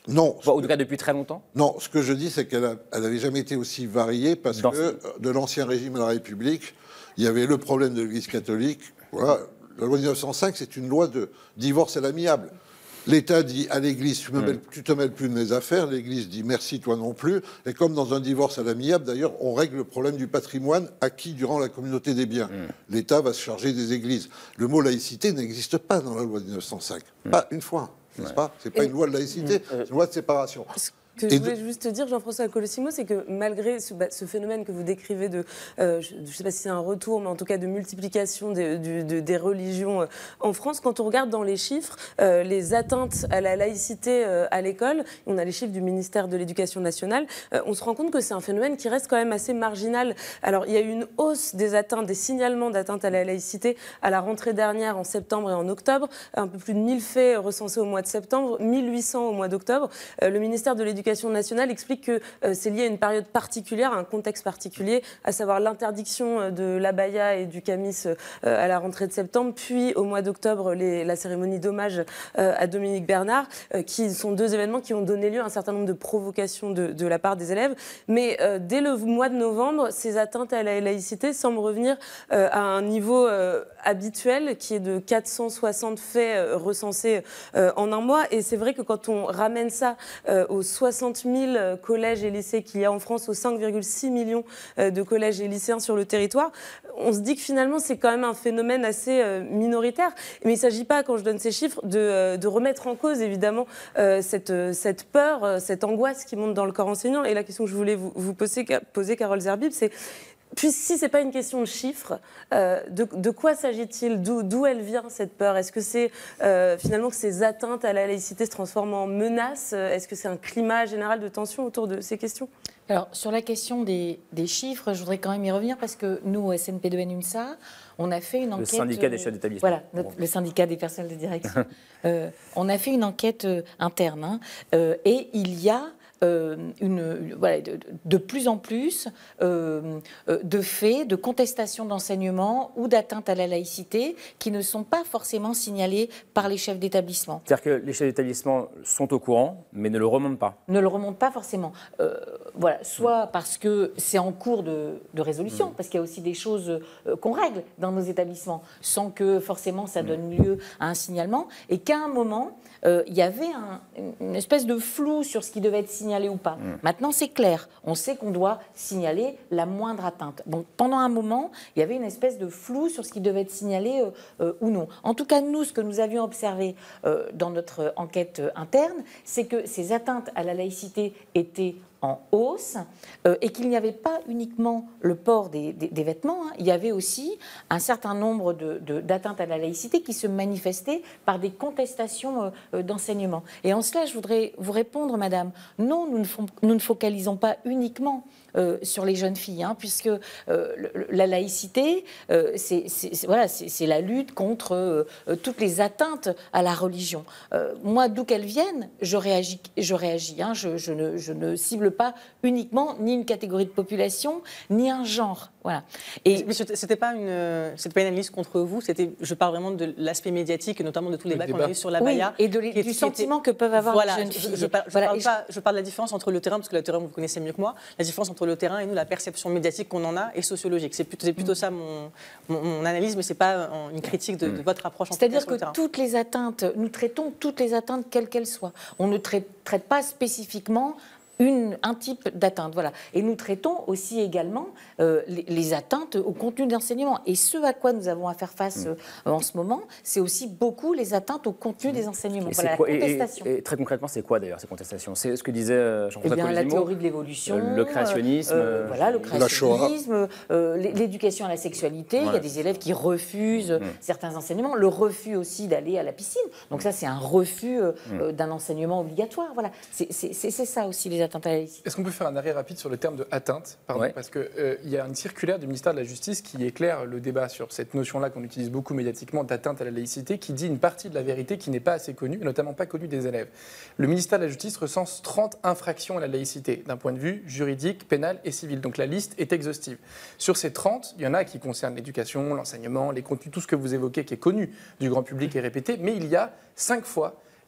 Non. Enfin, en tout cas, depuis très longtemps. Non, ce que je dis, c'est qu'elle n'avait jamais été aussi variée parce Dans que ce... de l'ancien régime de la République, il y avait le problème de l'Église catholique. Voilà. La loi de mille neuf cent cinq, c'est une loi de divorce à l'amiable. L'État dit à l'Église, tu, mmh. tu te mêles plus de mes affaires. L'Église dit merci, toi non plus. Et comme dans un divorce à l'amiable, d'ailleurs, on règle le problème du patrimoine acquis durant la communauté des biens. Mmh. L'État va se charger des églises. Le mot laïcité n'existe pas dans la loi de mille neuf cent cinq. Mmh. Pas une fois, n'est-ce ouais. pas? C'est pas Et... une loi de laïcité, mmh. c'est une loi de séparation. Ce que je voulais de... juste te dire, Jean-François Colossimo, c'est que malgré ce, bah, ce phénomène que vous décrivez de, euh, je ne sais pas si c'est un retour, mais en tout cas de multiplication des, de, de, des religions euh, en France, quand on regarde dans les chiffres, euh, les atteintes à la laïcité euh, à l'école, on a les chiffres du ministère de l'Éducation nationale, euh, on se rend compte que c'est un phénomène qui reste quand même assez marginal. Alors il y a eu une hausse des atteintes, des signalements d'atteintes à la laïcité à la rentrée dernière en septembre et en octobre, un peu plus de mille faits recensés au mois de septembre, mille huit cents au mois d'octobre. Euh, le ministère de l'Éducation nationale explique que euh, c'est lié à une période particulière, à un contexte particulier, à savoir l'interdiction euh, de l'abaya et du camis euh, à la rentrée de septembre, puis au mois d'octobre, la cérémonie d'hommage euh, à Dominique Bernard, euh, qui sont deux événements qui ont donné lieu à un certain nombre de provocations de, de la part des élèves. Mais euh, dès le mois de novembre, ces atteintes à la laïcité semblent revenir euh, à un niveau euh, habituel, qui est de quatre cent soixante faits euh, recensés euh, en un mois. Et c'est vrai que quand on ramène ça euh, aux soixante mille collèges et lycées qu'il y a en France, aux cinq virgule six millions de collèges et lycéens sur le territoire, on se dit que finalement c'est quand même un phénomène assez minoritaire. Mais il ne s'agit pas, quand je donne ces chiffres, de, de remettre en cause évidemment cette, cette peur, cette angoisse qui monte dans le corps enseignant. Et la question que je voulais vous, vous poser, poser, Carole Zerbib, c'est: puis si ce n'est pas une question de chiffres, euh, de, de quoi s'agit-il? D'où elle vient, cette peur? Est-ce que c'est euh, finalement que ces atteintes à la laïcité se transforment en menaces? Est-ce que c'est un climat général de tension autour de ces questions? Alors, sur la question des, des chiffres, je voudrais quand même y revenir parce que nous, au S N P deux N UNSA, on a fait une enquête... Le syndicat des chefs d'établissement. Voilà, notre, le syndicat des personnels de direction. euh, on a fait une enquête euh, interne hein, euh, et il y a... Euh, une, une, voilà, de, de plus en plus euh, de faits, de contestations d'enseignement ou d'atteintes à la laïcité qui ne sont pas forcément signalés par les chefs d'établissement. C'est-à-dire que les chefs d'établissement sont au courant, mais ne le remontent pas. Ne le remontent pas forcément. Euh, voilà, soit parce que c'est en cours de, de résolution, mmh. parce qu'il y a aussi des choses euh, qu'on règle dans nos établissements, sans que forcément ça donne lieu à un signalement, et qu'à un moment, euh, il y avait un, une espèce de flou sur ce qui devait être signalé ou pas. Mmh. Maintenant, c'est clair. On sait qu'on doit signaler la moindre atteinte. Donc, pendant un moment, il y avait une espèce de flou sur ce qui devait être signalé euh, euh, ou non. En tout cas, nous, ce que nous avions observé euh, dans notre enquête interne, c'est que ces atteintes à la laïcité étaient en hausse euh, et qu'il n'y avait pas uniquement le port des, des, des vêtements, hein, il y avait aussi un certain nombre de, de, d'atteintes à la laïcité qui se manifestaient par des contestations euh, d'enseignement. Et en cela, je voudrais vous répondre, madame, non, nous ne, font, nous ne focalisons pas uniquement Euh, sur les jeunes filles, hein, puisque euh, le, la laïcité, euh, c'est, c'est, voilà, c'est, c'est la lutte contre euh, toutes les atteintes à la religion. Euh, moi, d'où qu'elles viennent, je réagis, je, réagis hein, je, je, ne, je ne cible pas uniquement ni une catégorie de population, ni un genre. Voilà. Et mais c'était pas une, c'était pas une analyse contre vous. C'était, je parle vraiment de l'aspect médiatique, et notamment de tous les débats qu'on a eu sur la baya, oui, et de, du sentiment que peuvent avoir voilà, les jeunes filles. Je, je, parle, je, voilà, parle pas, je... je parle de la différence entre le terrain, parce que le terrain vous connaissez mieux que moi. La différence entre le terrain et nous, la perception médiatique qu'on en a est sociologique. C'est plutôt, c'est plutôt mmh. ça mon, mon, mon analyse, mais c'est pas une critique de, mmh. de votre approche. En C'est-à-dire que toutes les atteintes, nous traitons toutes les atteintes quelles qu'elles soient. On ne traite, traite pas spécifiquement Une, un type d'atteinte, voilà. Et nous traitons aussi également euh, les, les atteintes au contenu d'enseignement. Et ce à quoi nous avons à faire face mmh. euh, en ce moment, c'est aussi beaucoup les atteintes au contenu mmh. des enseignements. Et, voilà, quoi, la contestation. Et, et, et très concrètement, c'est quoi d'ailleurs ces contestations? C'est ce que disait Jean-François eh bien, Colossimo, la théorie de l'évolution, euh, le créationnisme, euh, voilà, le créationnisme, euh, l'éducation à la sexualité. Ouais. Il y a des élèves qui refusent mmh. certains enseignements, le refus aussi d'aller à la piscine. Donc ça, c'est un refus euh, mmh. d'un enseignement obligatoire. Voilà, c'est, c'est, c'est, c'est ça aussi les atteintes à la laïcité. Est-ce qu'on peut faire un arrêt rapide sur le terme de atteinte, pardon, ouais. parce qu'il euh, y a une circulaire du ministère de la Justice qui éclaire le débat sur cette notion-là qu'on utilise beaucoup médiatiquement d'atteinte à la laïcité, qui dit une partie de la vérité qui n'est pas assez connue, et notamment pas connue des élèves. Le ministère de la Justice recense trente infractions à la laïcité, d'un point de vue juridique, pénal et civil. Donc la liste est exhaustive. Sur ces trente, il y en a qui concernent l'éducation, l'enseignement, les contenus, tout ce que vous évoquez qui est connu du grand public et répété, mais il y a cinq fois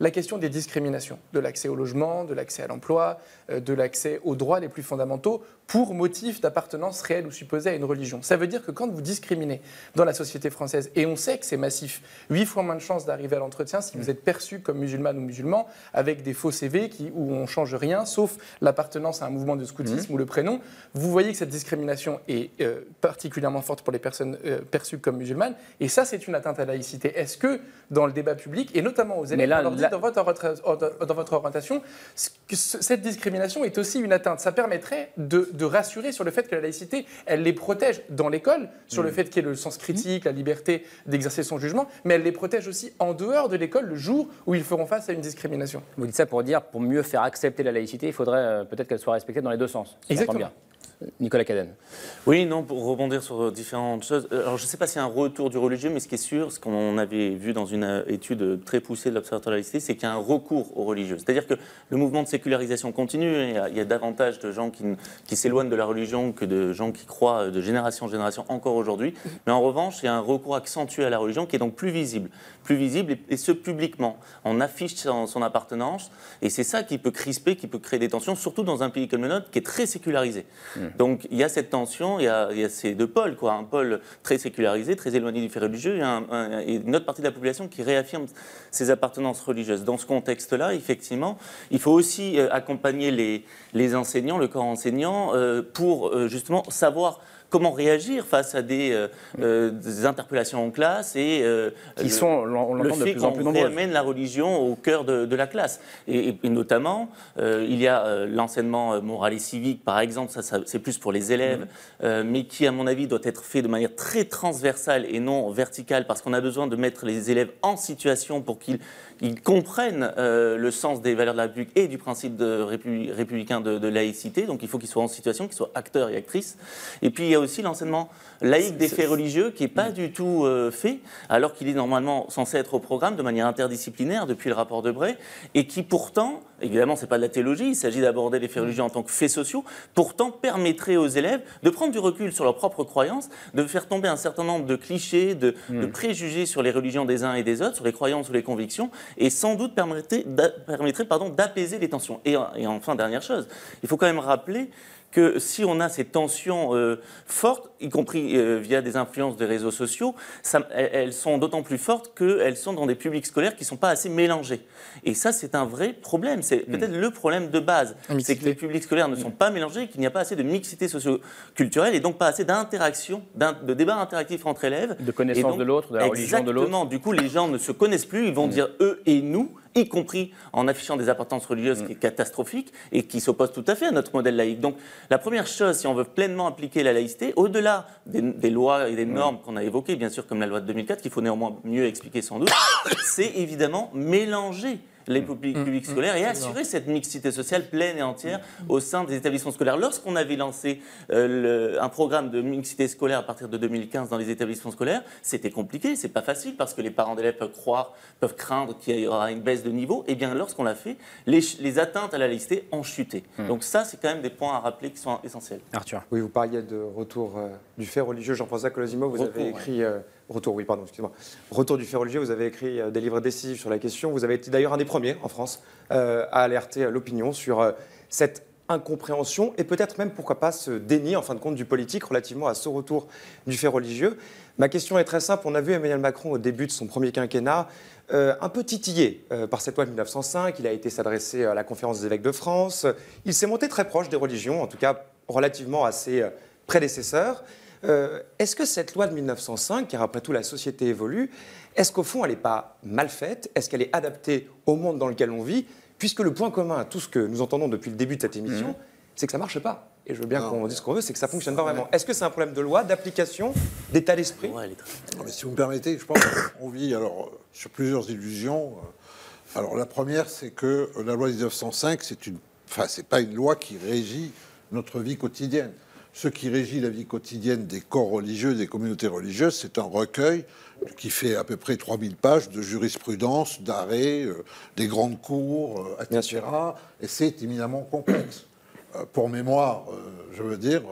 la question des discriminations, de l'accès au logement, de l'accès à l'emploi, euh, de l'accès aux droits les plus fondamentaux pour motif d'appartenance réelle ou supposée à une religion. Ça veut dire que quand vous discriminez dans la société française, et on sait que c'est massif, huit fois moins de chances d'arriver à l'entretien si vous êtes perçu comme musulmane ou musulman, avec des faux C V qui, où on ne change rien, sauf l'appartenance à un mouvement de scoutisme mmh. ou le prénom, vous voyez que cette discrimination est euh, particulièrement forte pour les personnes euh, perçues comme musulmanes, et ça c'est une atteinte à la laïcité. Est-ce que dans le débat public, et notamment aux élèves, là, on leur dit là... dans, votre, dans votre orientation, que cette discrimination est aussi une atteinte. Ça permettrait de, de rassurer sur le fait que la laïcité, elle les protège dans l'école, sur mmh. le fait qu'il y ait le sens critique, mmh. la liberté d'exercer son jugement, mais elle les protège aussi en dehors de l'école le jour où ils feront face à une discrimination. Vous dites ça pour dire, pour mieux faire accepter la laïcité, il faudrait euh, peut-être qu'elle soit respectée dans les deux sens. Exactement. Bien. Nicolas Cadenne. Oui, non, pour rebondir sur différentes choses. Alors, je ne sais pas s'il y a un retour du religieux, mais ce qui est sûr, ce qu'on avait vu dans une étude très poussée de l'Observatoire de la laïcité, c'est qu'il y a un recours aux religieux. C'est-à-dire que le mouvement de sécularisation continue. Il y a, il y a davantage de gens qui, qui s'éloignent de la religion que de gens qui croient de génération en génération encore aujourd'hui. Mais en revanche, il y a un recours accentué à la religion qui est donc plus visible. Plus visible et, et ce publiquement. On affiche son, son appartenance et c'est ça qui peut crisper, qui peut créer des tensions, surtout dans un pays comme le nôtre qui est très sécularisé. Mmh. Donc il y a cette tension, il y a, il y a ces deux pôles, quoi. Un pôle très sécularisé, très éloigné du fait religieux, et, un, un, et une autre partie de la population qui réaffirme ses appartenances religieuses. Dans ce contexte-là, effectivement, il faut aussi euh, accompagner les, les enseignants, le corps enseignant, euh, pour euh, justement savoir comment réagir face à des, euh, euh, des interpellations en classe et euh, qui sont, on le fait qu'on réamène la religion au cœur de, de la classe. Et, et, et notamment, euh, il y a euh, l'enseignement moral et civique, par exemple, ça, ça, c'est plus pour les élèves, mmh. euh, mais qui, à mon avis, doit être fait de manière très transversale et non verticale, parce qu'on a besoin de mettre les élèves en situation pour qu'ils ils comprennent euh, le sens des valeurs de la République et du principe de répu- républicain de, de laïcité. Donc il faut qu'ils soient en situation, qu'ils soient acteurs et actrices. Et puis il y a aussi l'enseignement laïque des faits religieux qui n'est pas du tout euh, fait, alors qu'il est normalement censé être au programme de manière interdisciplinaire depuis le rapport de Bray, et qui pourtant, évidemment ce n'est pas de la théologie, il s'agit d'aborder les faits religieux en tant que faits sociaux, pourtant permettrait aux élèves de prendre du recul sur leurs propres croyances, de faire tomber un certain nombre de clichés, de, mmh. de préjugés sur les religions des uns et des autres, sur les croyances ou les convictions, et sans doute permettrait, permettrait pardon, d'apaiser les tensions. Et, et enfin, dernière chose, il faut quand même rappeler que si on a ces tensions euh, fortes, y compris euh, via des influences des réseaux sociaux, ça, elles sont d'autant plus fortes qu'elles sont dans des publics scolaires qui ne sont pas assez mélangés. Et ça, c'est un vrai problème. C'est mmh. peut-être le problème de base. C'est que les publics scolaires ne sont pas mélangés, qu'il n'y a pas assez de mixité socio-culturelle et donc pas assez d'interaction, de débat interactif entre élèves. De connaissance donc, de l'autre, de la religion de l'autre. Exactement. Du coup, les gens ne se connaissent plus, ils vont mmh. dire eux et nous, y compris en affichant des appartenances religieuses mmh. qui est catastrophique et qui s'opposent tout à fait à notre modèle laïque. Donc, la première chose, si on veut pleinement appliquer la laïcité, au-delà des, des lois et des normes qu'on a évoquées, bien sûr, comme la loi de deux mille quatre, qu'il faut néanmoins mieux expliquer sans doute, c'est évidemment mélanger les publics, mmh, publics scolaires et assurer cette mixité sociale pleine et entière au sein des établissements scolaires. Lorsqu'on avait lancé euh, le, un programme de mixité scolaire à partir de deux mille quinze dans les établissements scolaires, c'était compliqué, c'est pas facile parce que les parents d'élèves peuvent croire, peuvent craindre qu'il y aura une baisse de niveau. Et bien lorsqu'on l'a fait, les, les atteintes à la laïcité ont chuté. Mmh. Donc ça, c'est quand même des points à rappeler qui sont essentiels. Arthur. Oui, vous parliez de retour euh, du fait religieux. Jean-François Colosimo, vous retour, avez écrit... Ouais. Euh, Retour, oui, pardon, excusez-moi. Retour du fait religieux, vous avez écrit euh, des livres décisifs sur la question. Vous avez été d'ailleurs un des premiers en France euh, à alerter l'opinion sur euh, cette incompréhension et peut-être même, pourquoi pas, ce déni, en fin de compte, du politique relativement à ce retour du fait religieux. Ma question est très simple. On a vu Emmanuel Macron, au début de son premier quinquennat, euh, un peu titillé euh, par cette loi de mille neuf cent cinq. Il a été s'adresser à la conférence des évêques de France. Il s'est monté très proche des religions, en tout cas relativement à ses euh, prédécesseurs. Euh, est-ce que cette loi de mille neuf cent cinq, car après tout la société évolue, est-ce qu'au fond elle n'est pas mal faite? Est-ce qu'elle est adaptée au monde dans lequel on vit? Puisque le point commun à tout ce que nous entendons depuis le début de cette émission, mmh. c'est que ça ne marche pas. Et je veux bien non, qu'on dise ce qu'on veut, c'est que ça ne fonctionne pas vraiment. Est-ce que c'est un problème de loi, d'application, d'état d'esprit? Ouais, non, mais si vous me permettez, je pense qu'on vit alors, sur plusieurs illusions. Alors la première, c'est que la loi de mille neuf cent cinq, c'est une, enfin, c'est pas une loi qui régit notre vie quotidienne. Ce qui régit la vie quotidienne des corps religieux, des communautés religieuses, c'est un recueil qui fait à peu près trois mille pages de jurisprudence, d'arrêts, euh, des grandes cours, euh, et cetera. Et c'est éminemment complexe. Euh, pour mémoire, euh, je veux dire, euh,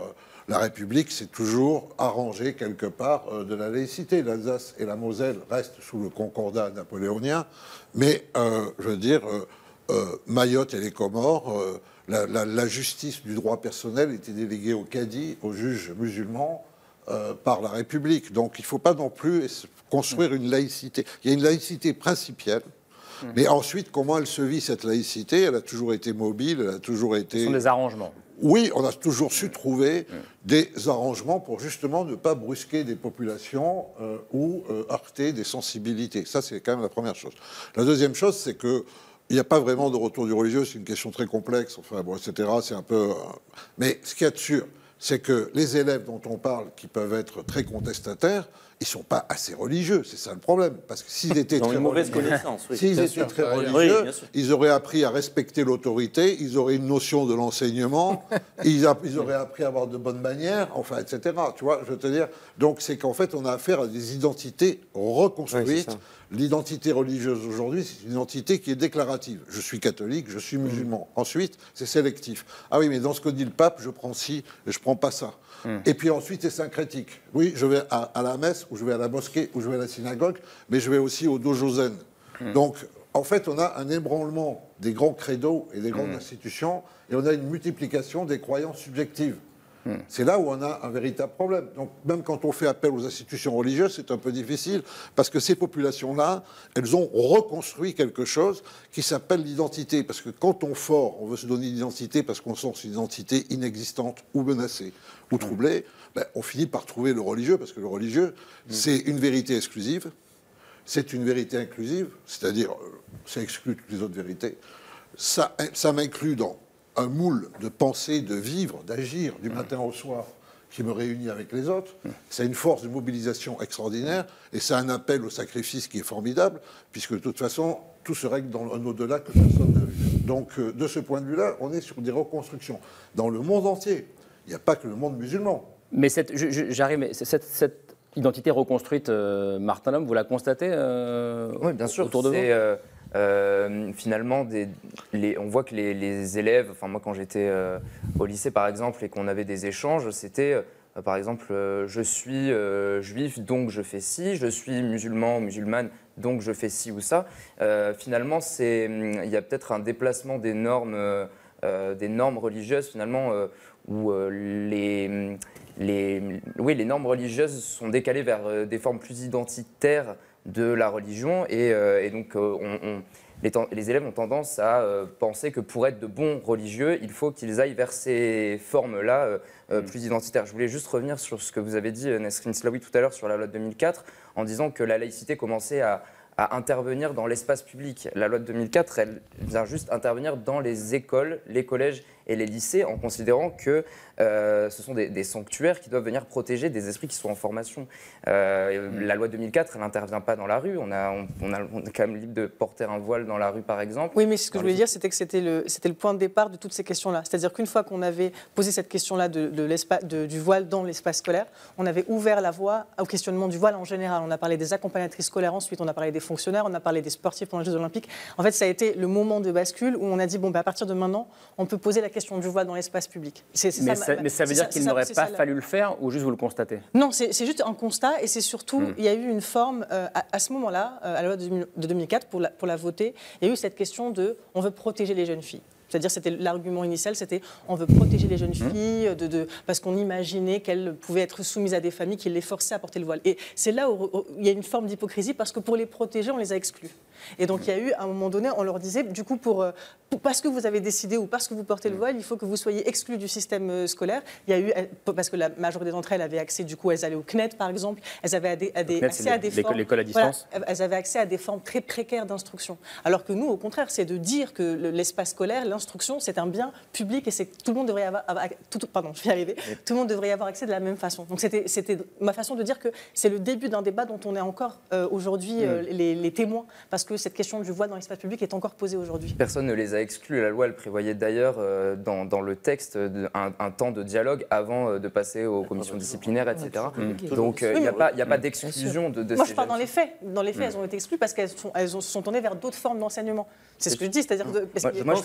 la République s'est toujours arrangée quelque part euh, de la laïcité. L'Alsace et la Moselle restent sous le concordat napoléonien, mais, euh, je veux dire, euh, euh, Mayotte et les Comores, euh, la, la, la justice du droit personnel était déléguée au cadi, aux juges musulmans, euh, par la République. Donc il ne faut pas non plus construire une laïcité. Il y a une laïcité principielle. Mais ensuite, comment elle se vit, cette laïcité? Elle a toujours été mobile, elle a toujours été... Ce sont des arrangements. Oui, on a toujours su trouver des arrangements pour justement ne pas brusquer des populations euh, ou euh, heurter des sensibilités. Ça, c'est quand même la première chose. La deuxième chose, c'est que il n'y a pas vraiment de retour du religieux, c'est une question très complexe, enfin, bon, et cetera. C'est un peu... Euh... Mais ce qu'il y a de sûr, c'est que les élèves dont on parle, qui peuvent être très contestataires, ils ne sont pas assez religieux, c'est ça le problème. Parce que s'ils étaient très une mauvaise religieux, connaissance, oui. s'ils Bien étaient sûr. très Oui, religieux, bien sûr. ils auraient appris à respecter l'autorité, ils auraient une notion de l'enseignement, ils, a, ils auraient appris à avoir de bonnes manières, enfin, et cetera. Tu vois, je veux te dire. Donc, c'est qu'en fait, on a affaire à des identités reconstruites. Oui, l'identité religieuse aujourd'hui, c'est une identité qui est déclarative. Je suis catholique, je suis musulman. Mmh. Ensuite, c'est sélectif. Ah oui, mais dans ce que dit le pape, je prends ci et je prends pas ça. Mmh. Et puis ensuite, c'est syncrétique. Oui, je vais à, à la messe, ou je vais à la mosquée, ou je vais à la synagogue, mais je vais aussi au dojo zen. Mmh. Donc, en fait, on a un ébranlement des grands credos et des grandes mmh. institutions, et on a une multiplication des croyances subjectives. Mmh. C'est là où on a un véritable problème. Donc, même quand on fait appel aux institutions religieuses, c'est un peu difficile, parce que ces populations-là, elles ont reconstruit quelque chose qui s'appelle l'identité. Parce que quand on fort, on veut se donner une identité parce qu'on sent une identité inexistante ou menacée ou troublée, ben, on finit par trouver le religieux, parce que le religieux, mmh. c'est une vérité exclusive, c'est une vérité inclusive, c'est-à-dire, ça exclut toutes les autres vérités. Ça, ça m'inclut dans un moule de penser, de vivre, d'agir du matin au soir qui me réunit avec les autres. C'est une force de mobilisation extraordinaire et c'est un appel au sacrifice qui est formidable, puisque de toute façon, tout se règle dans un au-delà que personne n'a vu. Donc, euh, de ce point de vue-là, on est sur des reconstructions. Dans le monde entier, il n'y a pas que le monde musulman. Mais cette, je, je, j'arrive, mais cette, cette identité reconstruite, euh, Martin Lhomme, vous la constatez euh, oui, bien sûr, autour de vous euh, euh, finalement, des, les, on voit que les, les élèves, enfin moi quand j'étais euh, au lycée par exemple et qu'on avait des échanges, c'était euh, par exemple euh, je suis euh, juif donc je fais ci, je suis musulman, musulmane donc je fais ci ou ça. Euh, finalement, c'est, il y a peut-être un déplacement des normes, euh, des normes religieuses finalement euh, où euh, les, les, oui, les normes religieuses sont décalées vers euh, des formes plus identitaires de la religion et, euh, et donc euh, on, on, les, les élèves ont tendance à euh, penser que pour être de bons religieux, il faut qu'ils aillent vers ces formes-là euh, euh, plus identitaires. Je voulais juste revenir sur ce que vous avez dit, Nesrine Slaoui, tout à l'heure sur la loi de deux mille quatre, en disant que la laïcité commençait à, à intervenir dans l'espace public. La loi de deux mille quatre, elle vient juste intervenir dans les écoles, les collèges et les lycées, en considérant que euh, ce sont des, des sanctuaires qui doivent venir protéger des esprits qui sont en formation. Euh, mmh. La loi de deux mille quatre, elle n'intervient pas dans la rue. On, a, on, on, a, on est quand même libre de porter un voile dans la rue, par exemple. Oui, mais ce que je voulais dire, c'était que c'était le, c'était le point de départ de toutes ces questions-là. C'est-à-dire qu'une fois qu'on avait posé cette question-là de, de de, du voile dans l'espace scolaire, on avait ouvert la voie au questionnement du voile en général. On a parlé des accompagnatrices scolaires ensuite, on a parlé des fonctionnaires, on a parlé des sportifs pendant les Jeux Olympiques. En fait, ça a été le moment de bascule où on a dit, bon, bah, à partir de maintenant, on peut poser la question du voile dans l'espace public. C'est, c'est mais, ça, ça, mais ça veut dire ça, qu'il n'aurait pas ça, fallu le faire ou juste vous le constatez? Non, c'est, c'est juste un constat et c'est surtout, mmh. il y a eu une forme, euh, à, à ce moment-là, euh, à la loi de, de deux mille quatre, pour la, pour la voter, il y a eu cette question de, on veut protéger les jeunes filles. C'est-à-dire, c'était l'argument initial, c'était on veut protéger les jeunes filles de, de, parce qu'on imaginait qu'elles pouvaient être soumises à des familles qui les forçaient à porter le voile. Et c'est là où, où il y a une forme d'hypocrisie parce que pour les protéger, on les a exclus. Et donc, il y a eu, à un moment donné, on leur disait, du coup, pour, pour, parce que vous avez décidé ou parce que vous portez le voile, il faut que vous soyez exclus du système scolaire. Il y a eu, parce que la majorité d'entre elles avaient accès, du coup, elles allaient au C N E T, par exemple, elles avaient à des, à des, accès à des formes... L'école à distance. Voilà, elles avaient accès à des formes très précaires d'instruction. Alors que nous, au contraire, c'est de dire que l'espace scolaire, l'instruction, c'est un bien public et c'est tout le monde devrait avoir, avoir tout, pardon, je vais y arriver. Tout le monde devrait y avoir accès de la même façon. Donc c'était, c'était ma façon de dire que c'est le début d'un débat dont on est encore euh, aujourd'hui euh, les, les témoins, parce que cette question du voile dans l'espace public est encore posée aujourd'hui. Personne ne les a exclus. La loi, elle prévoyait d'ailleurs euh, dans, dans le texte de, un, un temps de dialogue avant euh, de passer aux commissions disciplinaires, et cetera. Mmh. Donc il euh, n'y a, a pas d'exclusion de, de Moi, ces je parle dans les faits. Dans les faits, mmh. elles ont été exclues parce qu'elles sont, elles se sont tournées vers d'autres formes d'enseignement. C'est ce que je dis, c'est-à-dire... De, parce moi, que, moi je pense qu'il y a un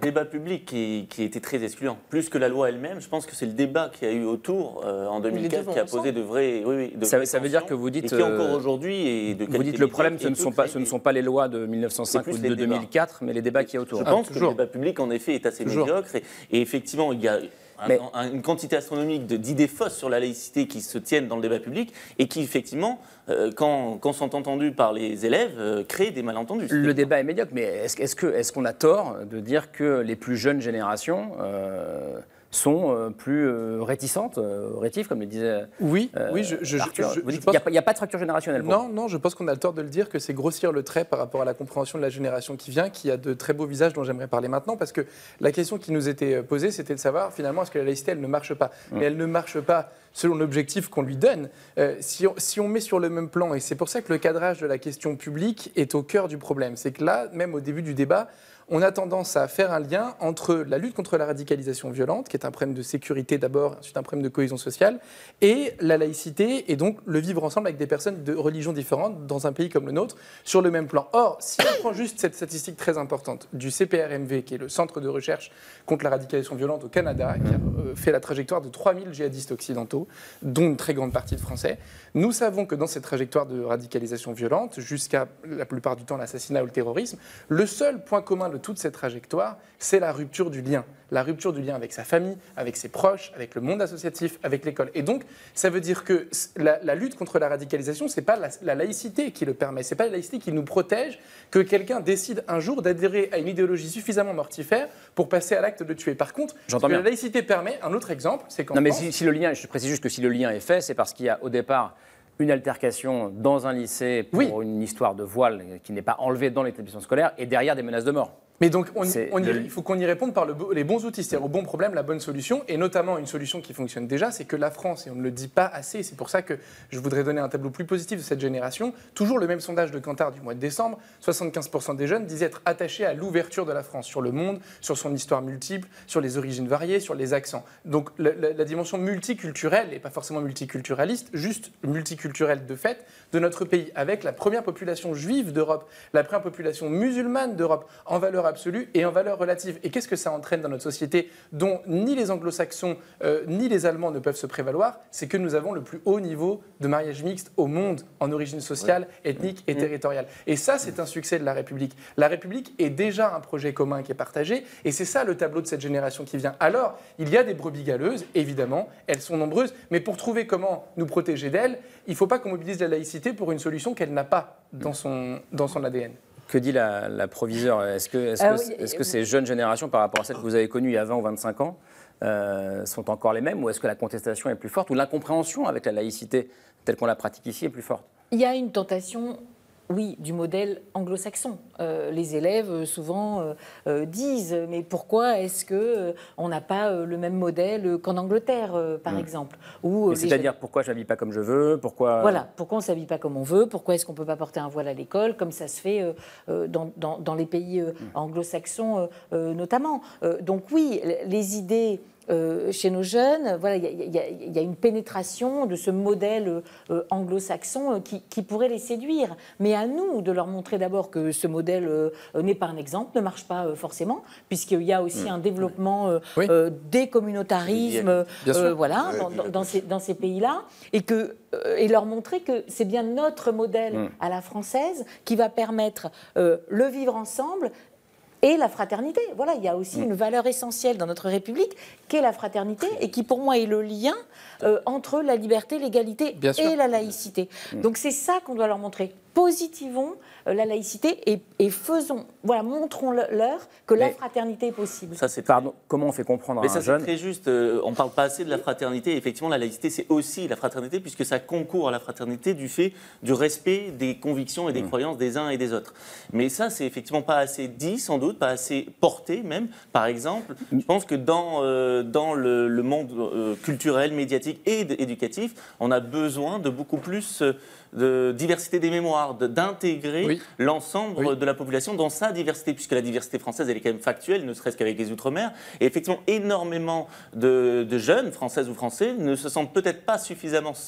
débat public qui, qui était très excluant. Plus que la loi elle-même, je pense que c'est le débat qu'il y a eu autour euh, en deux mille quatre qui a posé de vrais... Oui, oui, de ça, vraies ça veut dire que vous dites... Et qui encore aujourd'hui est de Vous dites le problème, ce ne, sont pas, ce ne sont pas les lois de mille neuf cent cinq ou de deux mille quatre, mais les débats qu'il y a autour. Je pense ah, que le débat public, en effet, est assez toujours. médiocre. Et, et effectivement, il y a... Un, Mais, un, une quantité astronomique d'idées fausses sur la laïcité qui se tiennent dans le débat public et qui, effectivement, euh, quand, quand sont entendues par les élèves, euh, créent des malentendus. Le débat est médiocre, mais est-ce est-ce que, est-ce qu'on a tort de dire que les plus jeunes générations euh, sont euh, plus euh, réticentes, euh, rétives, comme le disait Oui, euh, oui je, je, je, je, Vous dites qu'il n'y a, a pas de fracture générationnelle. Non, non, je pense qu'on a le tort de le dire, que c'est grossir le trait par rapport à la compréhension de la génération qui vient, qui a de très beaux visages dont j'aimerais parler maintenant, parce que la question qui nous était posée, c'était de savoir, finalement, est-ce que la laïcité, elle ne marche pas ? mmh. Mais elle ne marche pas selon l'objectif qu'on lui donne. Euh, si, on, si on met sur le même plan, et c'est pour ça que le cadrage de la question publique est au cœur du problème, c'est que là, même au début du débat, on a tendance à faire un lien entre la lutte contre la radicalisation violente, qui est un problème de sécurité d'abord, ensuite un problème de cohésion sociale, et la laïcité, et donc le vivre ensemble avec des personnes de religions différentes dans un pays comme le nôtre, sur le même plan. Or, si on prend juste cette statistique très importante du C P R M V, qui est le Centre de recherche contre la radicalisation violente au Canada, qui a fait la trajectoire de trois mille djihadistes occidentaux, dont une très grande partie de Français, nous savons que dans cette trajectoire de radicalisation violente, jusqu'à la plupart du temps l'assassinat ou le terrorisme, le seul point commun de toute cette trajectoire, c'est la rupture du lien. La rupture du lien avec sa famille, avec ses proches, avec le monde associatif, avec l'école. Et donc, ça veut dire que la, la lutte contre la radicalisation, ce n'est pas la, la laïcité qui le permet, ce n'est pas la laïcité qui nous protège que quelqu'un décide un jour d'adhérer à une idéologie suffisamment mortifère pour passer à l'acte de tuer. Par contre, ce que la laïcité permet, un autre exemple, c'est qu'en Non, mais France, si, si le lien, je précise juste que si le lien est fait, c'est parce qu'il y a au départ une altercation dans un lycée pour oui. une histoire de voile qui n'est pas enlevée dans l'établissement scolaire et derrière des menaces de mort. Mais donc, on, on y, il faut qu'on y réponde par le, les bons outils, c'est-à-dire au bon problème, la bonne solution, et notamment une solution qui fonctionne déjà, c'est que la France, et on ne le dit pas assez, c'est pour ça que je voudrais donner un tableau plus positif de cette génération, toujours le même sondage de Kantar du mois de décembre, soixante-quinze pour cent des jeunes disaient être attachés à l'ouverture de la France sur le monde, sur son histoire multiple, sur les origines variées, sur les accents. Donc la, la, la dimension multiculturelle, et pas forcément multiculturaliste, juste multiculturelle de fait, de notre pays, avec la première population juive d'Europe, la première population musulmane d'Europe, en valeur absolue et en valeur relative. Et qu'est-ce que ça entraîne dans notre société dont ni les anglo-saxons euh, ni les allemands ne peuvent se prévaloir? C'est que nous avons le plus haut niveau de mariage mixte au monde en origine sociale, ouais. ethnique et territoriale. Et ça, c'est un succès de la République. La République est déjà un projet commun qui est partagé et c'est ça le tableau de cette génération qui vient. Alors, il y a des brebis galeuses, évidemment, elles sont nombreuses, mais pour trouver comment nous protéger d'elles, il ne faut pas qu'on mobilise la laïcité pour une solution qu'elle n'a pas dans son, dans son A D N. Que dit la, la proviseure? Est-ce que, est-ce Ah que, oui, est-ce que ces jeunes générations, par rapport à celles que vous avez connues il y a vingt ou vingt-cinq ans, euh, sont encore les mêmes? Ou est-ce que la contestation est plus forte? Ou l'incompréhension avec la laïcité telle qu'on la pratique ici est plus forte? Il y a une tentation... Oui, du modèle anglo-saxon. Euh, les élèves euh, souvent euh, euh, disent « mais pourquoi est-ce qu'on euh, n'a pas euh, le même modèle qu'en Angleterre, euh, par mmh. exemple ?» euh, C'est-à-dire jeunes... pourquoi je ne m'habille pas comme je veux, pourquoi... Voilà, pourquoi on ne s'habille pas comme on veut, pourquoi est-ce qu'on ne peut pas porter un voile à l'école, comme ça se fait euh, dans, dans, dans les pays euh, mmh. anglo-saxons euh, notamment. Euh, donc oui, les idées... Euh, chez nos jeunes, voilà, il y, y, y a une pénétration de ce modèle euh, anglo-saxon euh, qui, qui pourrait les séduire. Mais à nous de leur montrer d'abord que ce modèle euh, n'est pas un exemple, ne marche pas euh, forcément, puisqu'il y a aussi mmh. un développement euh, oui. euh, des communautarismes, euh, voilà, ouais, dans, dans, dans ces, dans ces pays-là, et que euh, et leur montrer que c'est bien notre modèle mmh. à la française qui va permettre euh, le vivre ensemble. Et la fraternité. Voilà, il y a aussi mmh. une valeur essentielle dans notre République qu'est la fraternité et qui, pour moi, est le lien euh, entre la liberté, l'égalité et sûr. la laïcité. Mmh. Donc c'est ça qu'on doit leur montrer. Positivons euh, la laïcité et, et faisons, voilà, montrons-leur que Mais la fraternité est possible. Ça, c'est pardon. Comment on fait comprendre Mais à ça, un jeune? C'est très juste. Euh, on ne parle pas assez de la fraternité. Effectivement, la laïcité, c'est aussi la fraternité puisque ça concourt à la fraternité du fait du respect des convictions et des mmh. croyances des uns et des autres. Mais ça, c'est effectivement pas assez dit, sans doute, pas assez porté même. Par exemple, je pense que dans, euh, dans le, le monde euh, culturel, médiatique et éducatif, on a besoin de beaucoup plus... Euh, de diversité des mémoires, d'intégrer oui. l'ensemble oui. de la population dans sa diversité, puisque la diversité française, elle est quand même factuelle, ne serait-ce qu'avec les Outre-mer. Et effectivement, énormément de, de jeunes, françaises ou français, ne se sentent peut-être pas suffisamment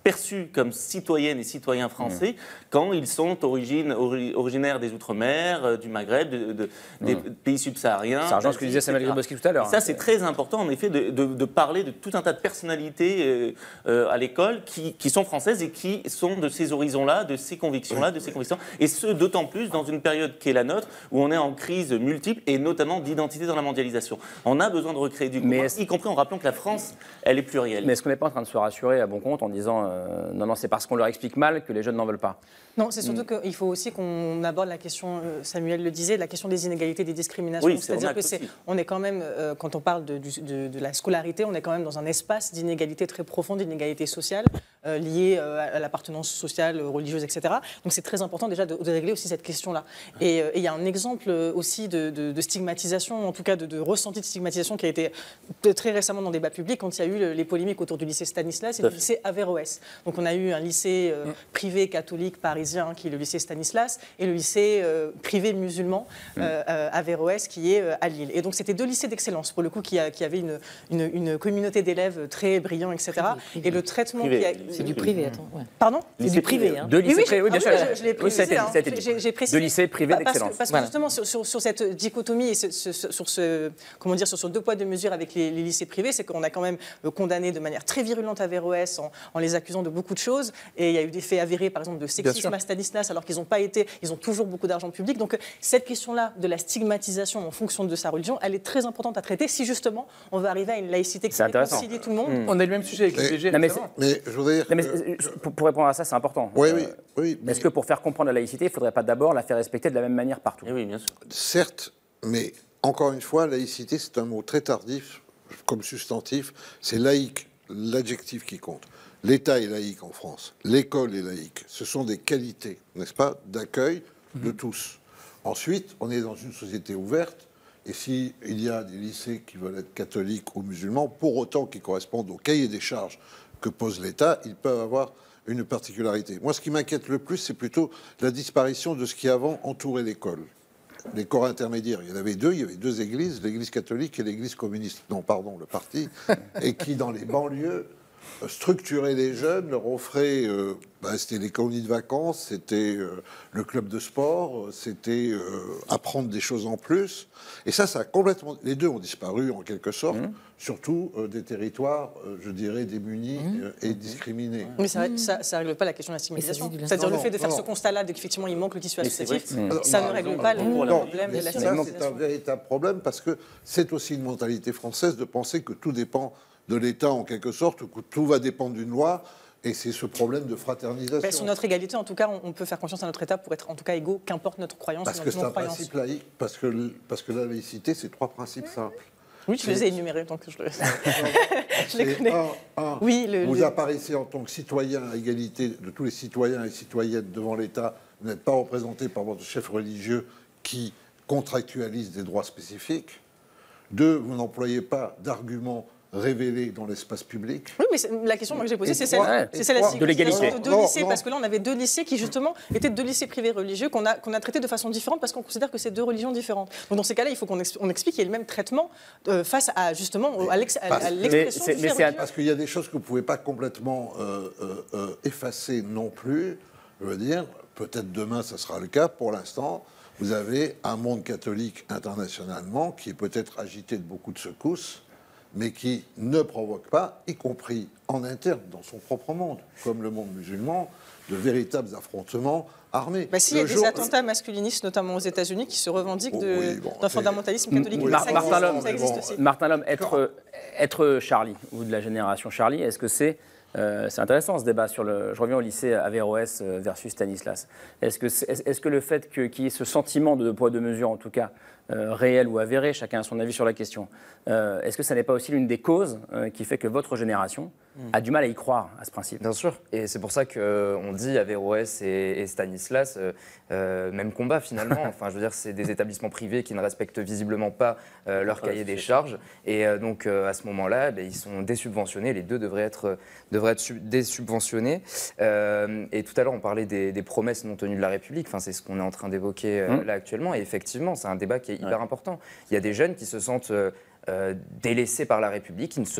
perçus comme citoyennes et citoyens français mmh. quand ils sont origine, ori, originaires des Outre-mer, euh, du Maghreb, de, de, mmh. des pays subsahariens. Ça rejoint ce que disait Samuel Grybowski tout à l'heure. Ça, c'est très important, en effet, de, de, de parler de tout un tas de personnalités euh, euh, à l'école qui, qui sont françaises et qui sont de ces horizons-là, de ces convictions-là, de ces convictions. Et ce, d'autant plus dans une période qui est la nôtre, où on est en crise multiple et notamment d'identité dans la mondialisation. On a besoin de recréer du commun, y compris en rappelant que la France, elle est plurielle. Mais est-ce qu'on n'est pas en train de se rassurer à bon compte en disant euh, non, non, c'est parce qu'on leur explique mal que les jeunes n'en veulent pas? Non, c'est surtout mmh. qu'il faut aussi qu'on aborde la question, Samuel le disait, la question des inégalités, des discriminations. Oui, c'est-à-dire que c'est, on est quand même, euh, quand on parle de, de, de la scolarité, on est quand même dans un espace d'inégalité très profonde, d'inégalité sociale, euh, liée euh, à l'appartenance sociale, religieuse, et cetera. Donc c'est très important déjà de, de régler aussi cette question-là. Et il euh, y a un exemple aussi de, de, de stigmatisation, en tout cas de, de ressenti de stigmatisation qui a été très récemment dans le débat public quand il y a eu les polémiques autour du lycée Stanislas et du lycée Averroès. Donc on a eu un lycée euh, privé catholique parisien qui est le lycée Stanislas et le lycée euh, privé musulman euh, euh, Averroès qui est euh, à Lille. Et donc c'était deux lycées d'excellence pour le coup qui, a, qui avaient une, une, une communauté d'élèves très brillants, et cetera. Privé, privé. Et le traitement privé. qui a... C'est du privé, attends. Ouais. Pardon? C'est du privé. Hein. Deux lycées oui, oui, privés, oui, bien sûr. Ah, oui, je, je l'ai précisé. Hein. J'ai, j'ai précisé. Deux lycées privés bah, d'excellence. Parce que, parce que voilà. justement sur, sur, sur cette dichotomie et ce, ce, sur ce comment dire sur ce deux poids deux mesures avec les, les lycées privés, c'est qu'on a quand même condamné de manière très virulente Averroès en, en les accusant de beaucoup de choses. Et il y a eu des faits avérés, par exemple, de sexisme à Stanislas, alors qu'ils n'ont pas été, ils ont toujours beaucoup d'argent public. Donc cette question-là de la stigmatisation en fonction de sa religion, elle est très importante à traiter si justement on veut arriver à une laïcité qui réconcilie tout le monde. Mmh. On a le même sujet avec l'I V G. Mais, mais, mais je voudrais dire non, mais que... pour, pour répondre à ça, c'est important. Oui, euh, oui, oui. Mais... Est-ce que pour faire comprendre la laïcité, il ne faudrait pas d'abord la faire respecter de la même manière partout? Et oui, bien sûr. Certes, mais encore une fois, laïcité, c'est un mot très tardif comme substantif. C'est laïque, l'adjectif qui compte. L'État est laïque en France, l'école est laïque. Ce sont des qualités, n'est-ce pas, d'accueil de tous. Ensuite, on est dans une société ouverte, et s'il y a des lycées qui veulent être catholiques ou musulmans, pour autant qu'ils correspondent au cahier des charges que pose l'État, ils peuvent avoir une particularité. Moi, ce qui m'inquiète le plus, c'est plutôt la disparition de ce qui avant entourait l'école. Les corps intermédiaires, il y en avait deux, il y avait deux églises, l'église catholique et l'église communiste, non, pardon, le parti, et qui, dans les banlieues, structurer les jeunes, leur offrir, euh, bah, c'était les colonies de vacances, c'était euh, le club de sport, c'était euh, apprendre des choses en plus. Et ça, ça a complètement... Les deux ont disparu, en quelque sorte, mmh. surtout euh, des territoires, euh, je dirais, démunis mmh. euh, et discriminés. Mais ça ne règle pas la question de la stigmatisation. C'est-à-dire le fait de faire non. ce constat-là, qu'effectivement, il manque le tissu associatif, mmh. ça ne règle pas le non, problème de la stigmatisation. Ça, c'est un véritable problème, parce que c'est aussi une mentalité française de penser que tout dépend de l'État, en quelque sorte, que tout va dépendre d'une loi, et c'est ce problème de fraternisation. Ben, sur notre égalité, en tout cas, on, on peut faire confiance à notre État pour être en tout cas égaux, qu'importe notre croyance. Parce notre que c'est un principe laïque, parce que, parce que la laïcité, c'est trois principes simples. Oui, je les ai énumérés, donc je, le... je les connais. Un, un, oui, le, vous le... apparaissez en tant que citoyen à égalité de tous les citoyens et citoyennes devant l'État. Vous n'êtes pas représenté par votre chef religieux qui contractualise des droits spécifiques. Deux, vous n'employez pas d'arguments révélés dans l'espace public. Oui, mais la question moi, que j'ai posée, c'est celle, ouais, c'est celle de l'égalité. De deux non, lycées, non. Parce que là, on avait deux lycées qui, justement, étaient deux lycées privés religieux qu'on a, qu'on a traités de façon différente parce qu'on considère que c'est deux religions différentes. Donc, dans ces cas-là, il faut qu'on explique, on explique qu'il y ait le même traitement euh, face à, justement, à, l'ex, à, à l'expression mais, du mais fait religieux. Parce qu'il y a des choses que vous ne pouvez pas complètement euh, euh, euh, effacer non plus. Je veux dire, peut-être demain, ça sera le cas. Pour l'instant, vous avez un monde catholique internationalement qui est peut-être agité de beaucoup de secousses, mais qui ne provoque pas, y compris en interne, dans son propre monde, comme le monde musulman, de véritables affrontements armés. Bah, si, il y a jour... des attentats masculinistes, notamment aux États-Unis, qui se revendiquent de, oui, bon, d'un fondamentalisme catholique. Oui, ça, Mar- Martin Lhomme, ça existe bon, aussi. Martin Lhomme, être, être Charlie, ou de la génération Charlie, est-ce que c'est... Euh, c'est intéressant ce débat sur le. Je reviens au lycée Averroès versus Stanislas. Est-ce que, est, est-ce que le fait que, qu'il y ait ce sentiment de poids de mesure, en tout cas euh, réel ou avéré, chacun a son avis sur la question, euh, est-ce que ça n'est pas aussi l'une des causes euh, qui fait que votre génération mmh. a du mal à y croire à ce principe? Bien sûr. Et c'est pour ça qu'on dit Averroès et, et Stanislas, euh, euh, même combat finalement. Enfin, je veux dire, c'est des établissements privés qui ne respectent visiblement pas euh, leur cahier des charges. Et euh, donc, euh, à ce moment-là, ben, ils sont désubventionnés. Les deux devraient être, devraient être sub- désubventionnés. Euh, et tout à l'heure, on parlait des, des promesses non tenues de la République. Enfin, c'est ce qu'on est en train d'évoquer euh, mmh. là actuellement. Et effectivement, c'est un débat qui est hyper ouais. important. Il y a des jeunes qui se sentent euh, euh, délaissés par la République, qui ne se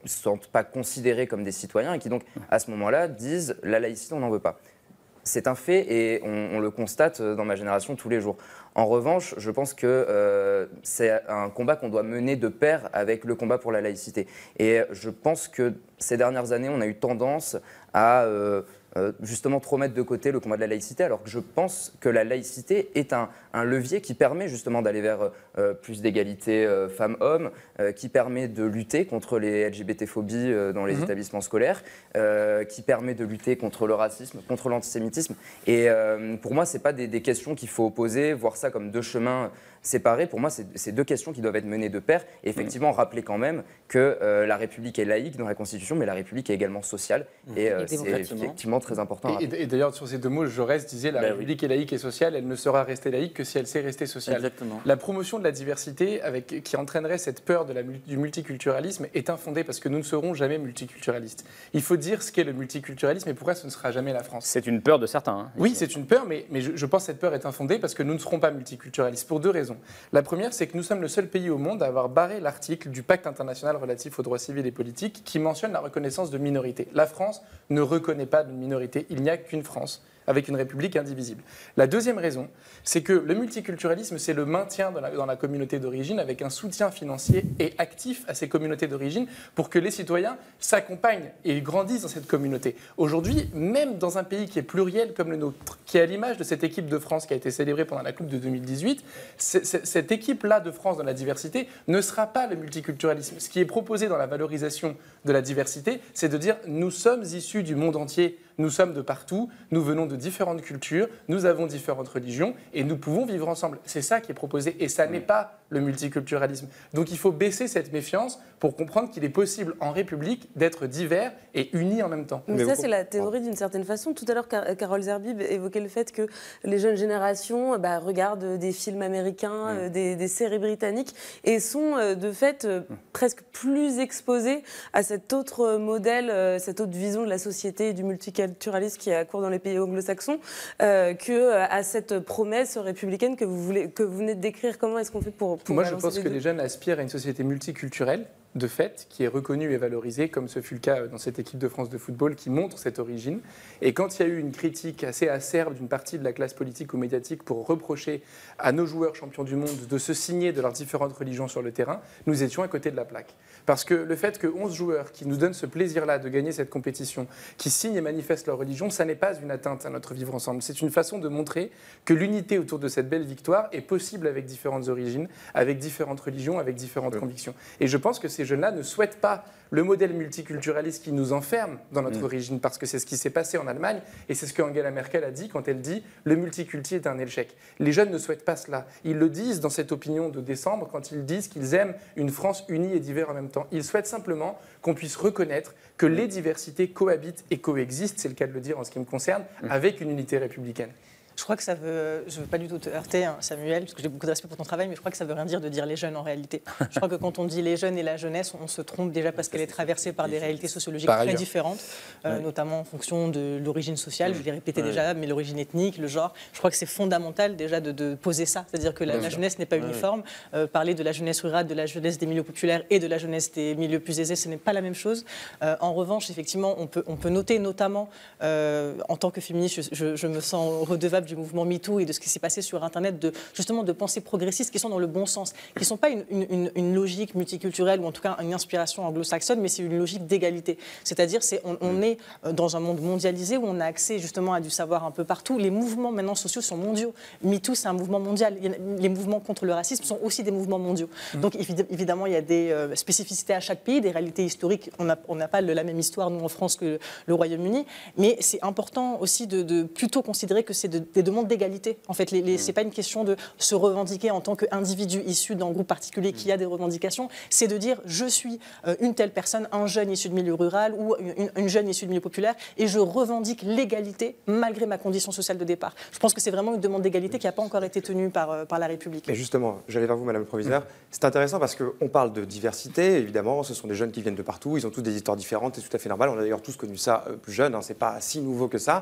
se sentent pas considérés comme des citoyens et qui donc, à ce moment-là, disent la laïcité, on n'en veut pas. C'est un fait et on, on le constate dans ma génération tous les jours. En revanche, je pense que euh, c'est un combat qu'on doit mener de pair avec le combat pour la laïcité. Et je pense que ces dernières années, on a eu tendance à euh, euh, justement trop mettre de côté le combat de la laïcité, alors que je pense que la laïcité est un, un levier qui permet justement d'aller vers euh, plus d'égalité euh, femmes-hommes, euh, qui permet de lutter contre les L G B T-phobies euh, dans les mmh. établissements scolaires, euh, qui permet de lutter contre le racisme, contre l'antisémitisme. Et euh, pour moi, ce n'est pas des, des questions qu'il faut opposer, voir ça comme deux chemins séparés. Pour moi, c'est deux questions qui doivent être menées de pair. Et effectivement, mmh. rappeler quand même que euh, la République est laïque dans la Constitution, mais la République est également sociale. Mmh. Et, euh, et c'est effectivement très important. Et, et, et d'ailleurs, sur ces deux mots, Jaurès disait la ben République oui. est laïque et sociale, elle ne sera restée laïque que si elle sait rester sociale. Exactement. La promotion de la diversité avec, qui entraînerait cette peur de la, du multiculturalisme est infondée parce que nous ne serons jamais multiculturalistes. Il faut dire ce qu'est le multiculturalisme et pourquoi ce ne sera jamais la France. C'est une peur de certains. Hein, oui, c'est une peur, mais, mais je, je pense que cette peur est infondée parce que nous ne serons pas multiculturalistes pour deux raisons. La première, c'est que nous sommes le seul pays au monde à avoir barré l'article du pacte international relatif aux droits civils et politiques qui mentionne la reconnaissance de minorités. La France ne reconnaît pas de minorité, il n'y a qu'une France, avec une république indivisible. La deuxième raison, c'est que le multiculturalisme, c'est le maintien dans la, dans la communauté d'origine avec un soutien financier et actif à ces communautés d'origine pour que les citoyens s'accompagnent et grandissent dans cette communauté. Aujourd'hui, même dans un pays qui est pluriel comme le nôtre, qui est à l'image de cette équipe de France qui a été célébrée pendant la Coupe de deux mille dix-huit, cette équipe-là de France dans la diversité ne sera pas le multiculturalisme. Ce qui est proposé dans la valorisation de la diversité, c'est de dire nous sommes issus du monde entier, nous sommes de partout, nous venons de différentes cultures, nous avons différentes religions et nous pouvons vivre ensemble. C'est ça qui est proposé et ça n'est pas le multiculturalisme. Donc il faut baisser cette méfiance pour comprendre qu'il est possible en République d'être divers et unis en même temps. Mais, Mais ça, c'est la théorie d'une certaine façon. Tout à l'heure, Carole Zerbib évoquait le fait que les jeunes générations bah, regardent des films américains, mmh. euh, des, des séries britanniques et sont euh, de fait euh, mmh. presque plus exposés à cet autre modèle, euh, cette autre vision de la société et du multiculturalisme qui a cours dans les pays anglo-saxons euh, qu'à cette promesse républicaine que vous, voulez, que vous venez de décrire. Comment est-ce qu'on fait pour, pour Moi, je pense les que deux les jeunes aspirent à une société multiculturelle, de fait, qui est reconnue et valorisée, comme ce fut le cas dans cette équipe de France de football qui montre cette origine. Et quand il y a eu une critique assez acerbe d'une partie de la classe politique ou médiatique pour reprocher à nos joueurs champions du monde de se signer de leurs différentes religions sur le terrain, nous étions à côté de la plaque. Parce que le fait que onze joueurs qui nous donnent ce plaisir-là de gagner cette compétition, qui signent et manifestent leur religion, ça n'est pas une atteinte à notre vivre ensemble. C'est une façon de montrer que l'unité autour de cette belle victoire est possible avec différentes origines, avec différentes religions, avec différentes oui. convictions. Et je pense que ces jeunes-là ne souhaitent pas le modèle multiculturaliste qui nous enferme dans notre mmh. origine, parce que c'est ce qui s'est passé en Allemagne, et c'est ce que Angela Merkel a dit quand elle dit « le multiculti est un échec ». Les jeunes ne souhaitent pas cela. Ils le disent dans cette opinion de décembre, quand ils disent qu'ils aiment une France unie et divers en même temps. Ils souhaitent simplement qu'on puisse reconnaître que les diversités cohabitent et coexistent, c'est le cas de le dire en ce qui me concerne, mmh. avec une unité républicaine. Je crois que ça veut, je ne veux pas du tout te heurter, hein, Samuel, parce que j'ai beaucoup de respect pour ton travail, mais je crois que ça ne veut rien dire de dire les jeunes en réalité. Je crois que quand on dit les jeunes et la jeunesse, on se trompe déjà parce qu'elle est traversée par des réalités sociologiques par très différentes, euh, ouais. notamment en fonction de l'origine sociale, je l'ai répété ouais. déjà, mais l'origine ethnique, le genre. Je crois que c'est fondamental déjà de, de poser ça, c'est-à-dire que la, la jeunesse n'est pas ouais. uniforme. Euh, parler de la jeunesse rurale, de la jeunesse des milieux populaires et de la jeunesse des milieux plus aisés, ce n'est pas la même chose. Euh, en revanche, effectivement, on peut, on peut noter notamment, euh, en tant que féministe, je, je, je me sens redevable du mouvement MeToo et de ce qui s'est passé sur Internet, de, justement de pensées progressistes qui sont dans le bon sens, qui ne sont pas une, une, une logique multiculturelle ou en tout cas une inspiration anglo-saxonne, mais c'est une logique d'égalité. C'est-à-dire c'est, on, on est dans un monde mondialisé où on a accès justement à du savoir un peu partout. Les mouvements maintenant sociaux sont mondiaux. MeToo, c'est un mouvement mondial. Les mouvements contre le racisme sont aussi des mouvements mondiaux. Mmh. Donc évidemment, il y a des euh, spécificités à chaque pays, des réalités historiques. On n'a on n'a pas la même histoire, nous, en France, que le Royaume-Uni. Mais c'est important aussi de, de plutôt considérer que c'est de, des demandes d'égalité. En fait, les, les, c'est pas une question de se revendiquer en tant qu'individu issu d'un groupe particulier qui a des revendications. C'est de dire, je suis euh, une telle personne, un jeune issu de milieu rural ou une, une jeune issue de milieu populaire, et je revendique l'égalité malgré ma condition sociale de départ. Je pense que c'est vraiment une demande d'égalité qui n'a pas encore été tenue par, euh, par la République. Mais justement, j'allais vers vous, Madame le Proviseur. C'est intéressant parce qu'on parle de diversité, évidemment, ce sont des jeunes qui viennent de partout, ils ont tous des histoires différentes, c'est tout à fait normal. On a d'ailleurs tous connu ça euh, plus jeune, hein, c'est pas si nouveau que ça.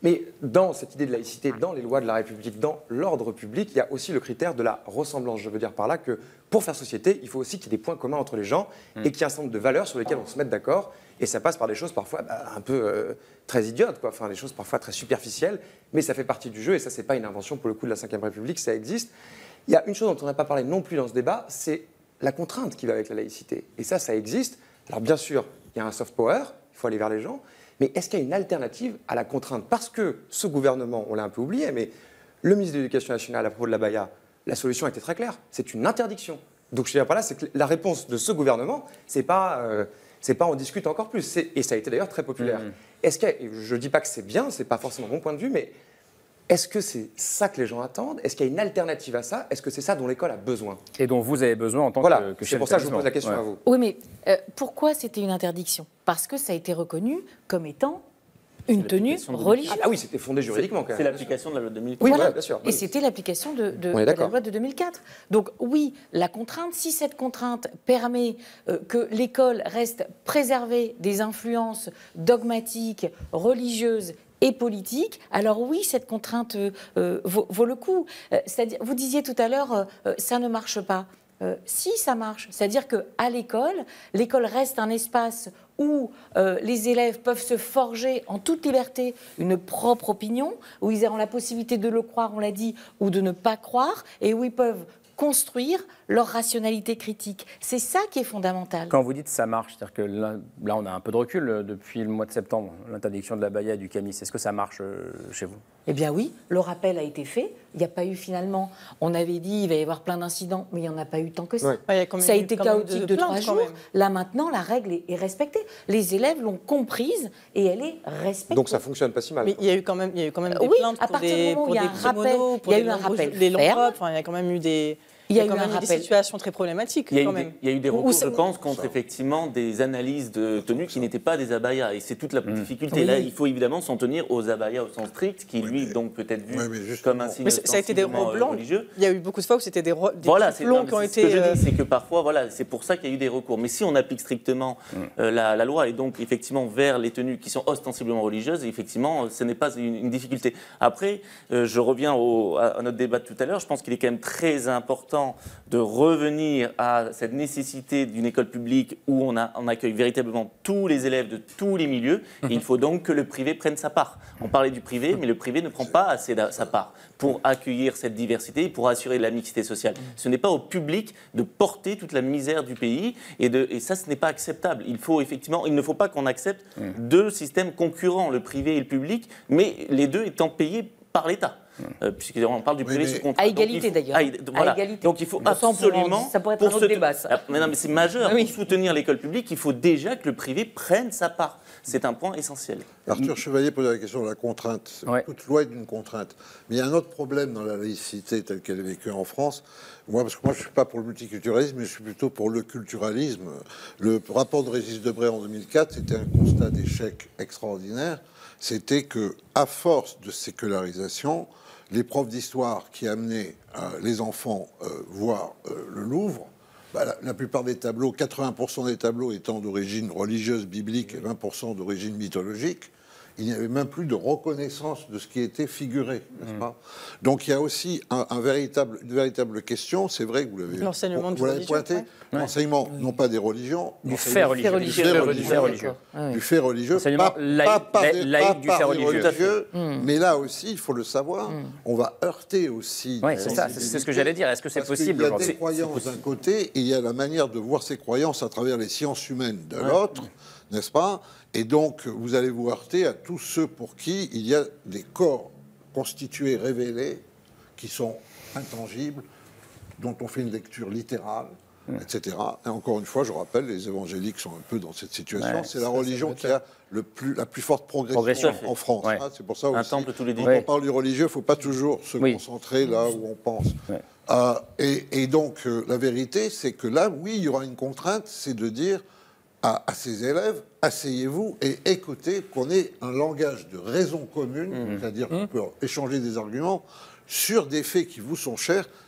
Mais dans cette idée de laïcité, dans les lois de la République, dans l'ordre public, il y a aussi le critère de la ressemblance. Je veux dire par là que pour faire société, il faut aussi qu'il y ait des points communs entre les gens mmh. et qu'il y ait un certain nombre de valeurs sur lesquelles on se mette d'accord. Et ça passe par des choses parfois bah, un peu euh, très idiotes, quoi. Enfin, des choses parfois très superficielles, mais ça fait partie du jeu et ça, c'est pas une invention pour le coup de la cinquième République, ça existe. Il y a une chose dont on n'a pas parlé non plus dans ce débat, c'est la contrainte qui va avec la laïcité. Et ça, ça existe. Alors bien sûr, il y a un soft power, il faut aller vers les gens, mais est-ce qu'il y a une alternative à la contrainte? Parce que ce gouvernement, on l'a un peu oublié, mais le ministre de l'Éducation nationale à propos de la baya, la solution était très claire, c'est une interdiction. Donc je veux dire par là, c'est que la réponse de ce gouvernement, c'est pas... Euh, c'est pas on discute encore plus, et ça a été d'ailleurs très populaire. Mmh. Est-ce que, je ne dis pas que c'est bien, c'est pas forcément mon point de vue, mais est-ce que c'est ça que les gens attendent? Est-ce qu'il y a une alternative à ça? Est-ce que c'est ça dont l'école a besoin? Et dont vous avez besoin en tant voilà, que, que chef c'est pour ça que je vous pose la question ouais. à vous. Oui, mais euh, pourquoi c'était une interdiction? Parce que ça a été reconnu comme étant une tenue religieuse. Ah oui, c'était fondé juridiquement quand même. C'est l'application de la loi de deux mille quatre. Oui, voilà. ouais, bien sûr. Et c'était l'application de, de, On est de la d'accord. loi de deux mille quatre. Donc oui, la contrainte, si cette contrainte permet euh, que l'école reste préservée des influences dogmatiques, religieuses et politiques, alors oui, cette contrainte euh, vaut, vaut le coup. Euh, c'est-à-dire, vous disiez tout à l'heure, euh, ça ne marche pas. Euh, si ça marche, c'est-à-dire qu'à l'école, l'école reste un espace où euh, les élèves peuvent se forger en toute liberté une propre opinion, où ils auront la possibilité de le croire, on l'a dit, ou de ne pas croire, et où ils peuvent construire leur rationalité critique. C'est ça qui est fondamental. Quand vous dites ça marche, c'est-à-dire que là, là on a un peu de recul euh, depuis le mois de septembre, l'interdiction de la baya et du camis, est-ce que ça marche euh, chez vous? Eh bien oui, le rappel a été fait. Il n'y a pas eu finalement, on avait dit il va y avoir plein d'incidents, mais il n'y en a pas eu tant que ça. Ouais. Ouais, ça a été chaotique de, de trois jours. Même. Là maintenant, la règle est, est respectée. Les élèves l'ont comprise et elle est respectée. Donc ça fonctionne pas si mal. Mais il y a eu quand même, il y a eu quand même des oui, plaintes à pour partir des, du moment où pour il y a des un rappel, kimonos, pour il y a des eu un longs- rappel les longs ferme. robes. Enfin, il y a quand même eu des. Il y a eu quand un même eu des rappel. situations très problématiques. Il y a, quand eu même. des, il y a eu des Où- recours, où je c'est- pense, contre effectivement des analyses de tenue qui n'étaient pas des abayas. Et c'est toute la difficulté. Oui. Là, il faut évidemment s'en tenir aux abayas au sens strict, qui lui, donc, peut être vu comme un signe Mais ça a été des ostensiblement, robes euh, blancs. religieux. Il y a eu beaucoup de fois où c'était des robes Voilà, c'est longs non, qui ont c'est été. ce que je euh, dis, c'est que parfois, voilà, c'est pour ça qu'il y a eu des recours. Mais si on applique strictement euh, la, la loi et donc effectivement vers les tenues qui sont ostensiblement religieuses, effectivement, ce n'est pas une, une difficulté. Après, euh, je reviens au, à, à notre débat de tout à l'heure. Je pense qu'il est quand même très important de revenir à cette nécessité d'une école publique où on, a, on accueille véritablement tous les élèves de tous les milieux. Et il faut donc que le privé prenne sa part. On parlait du privé, mais le privé ne prend pas assez de, sa part pour accueillir cette diversité, pour assurer la mixité sociale. Ce n'est pas au public de porter toute la misère du pays, et, de, et ça, ce n'est pas acceptable. Il faut effectivement, il ne faut pas qu'on accepte deux systèmes concurrents, le privé et le public, mais les deux étant payés par l'État. Euh, Puisqu'on parle du privé mais- sous contrat. À Donc, égalité, il faut- d'ailleurs. à ég- voilà. À égalité. Donc il faut Bon, ça, on pourra en- absolument. ça pourrait être pour un autre se- débat, ça. Ah, mais non, mais c'est majeur. Oui. Pour soutenir l'école publique, il faut déjà que le privé prenne sa part. C'est un point essentiel. Arthur Chevalier posait la question de la contrainte. Toute loi est d'une contrainte. Mais il y a un autre problème dans la laïcité telle qu'elle est vécue en France. Moi, parce que moi, je ne suis pas pour le multiculturalisme, mais je suis plutôt pour le culturalisme. Le rapport de Régis Debray en deux mille quatre, c'était un constat d'échec extraordinaire. C'était que, à force de sécularisation, les profs d'histoire qui amenaient euh, les enfants euh, voir euh, le Louvre, bah, la, la plupart des tableaux, quatre-vingts pour cent des tableaux étant d'origine religieuse, biblique, et vingt pour cent d'origine mythologique, il n'y avait même plus de reconnaissance de ce qui était figuré, n'est-ce pas? Donc il y a aussi un, un véritable, une véritable question, c'est vrai que vous l'avez L'enseignement vous du l'avez religieux, pointé, ouais. l'enseignement non pas des religions, Du l'enseignement- fait religieux. Du religieux. fait Du religieux. fait religieux. D'accord. Du fait religieux, Enseignement pas, laïque- pas par des- laïque pas du par fait des religieux. Tout à fait. religieux, Mm. mais là aussi, il faut le savoir, on va heurter aussi... Ouais, des c'est ça, c'est- c'est ce que j'allais dire. Est-ce que c'est parce qu'il possible y a aujourd'hui? des croyances d'un côté, et il y a la manière de voir ces croyances à travers les sciences humaines de l'autre, n'est-ce pas? Et donc, vous allez vous heurter à tous ceux pour qui il y a des corps constitués, révélés, qui sont intangibles, dont on fait une lecture littérale, et cetera. Et encore une fois, je rappelle, les évangéliques sont un peu dans cette situation. Ouais, c'est la ça, religion ça qui a le plus, la plus forte progression, Progression. en, en France. Ouais. hein. C'est pour ça Un aussi, temple tous les dix. quand Ouais. on parle du religieux, il ne faut pas toujours se concentrer là où on pense. Euh, et, et donc, euh, la vérité, c'est que là, oui, il y aura une contrainte, c'est de dire à, à ses élèves, asseyez-vous et écoutez, qu'on ait un langage de raison commune, Mmh. c'est-à-dire qu'on peut échanger des arguments sur des faits qui vous sont chers,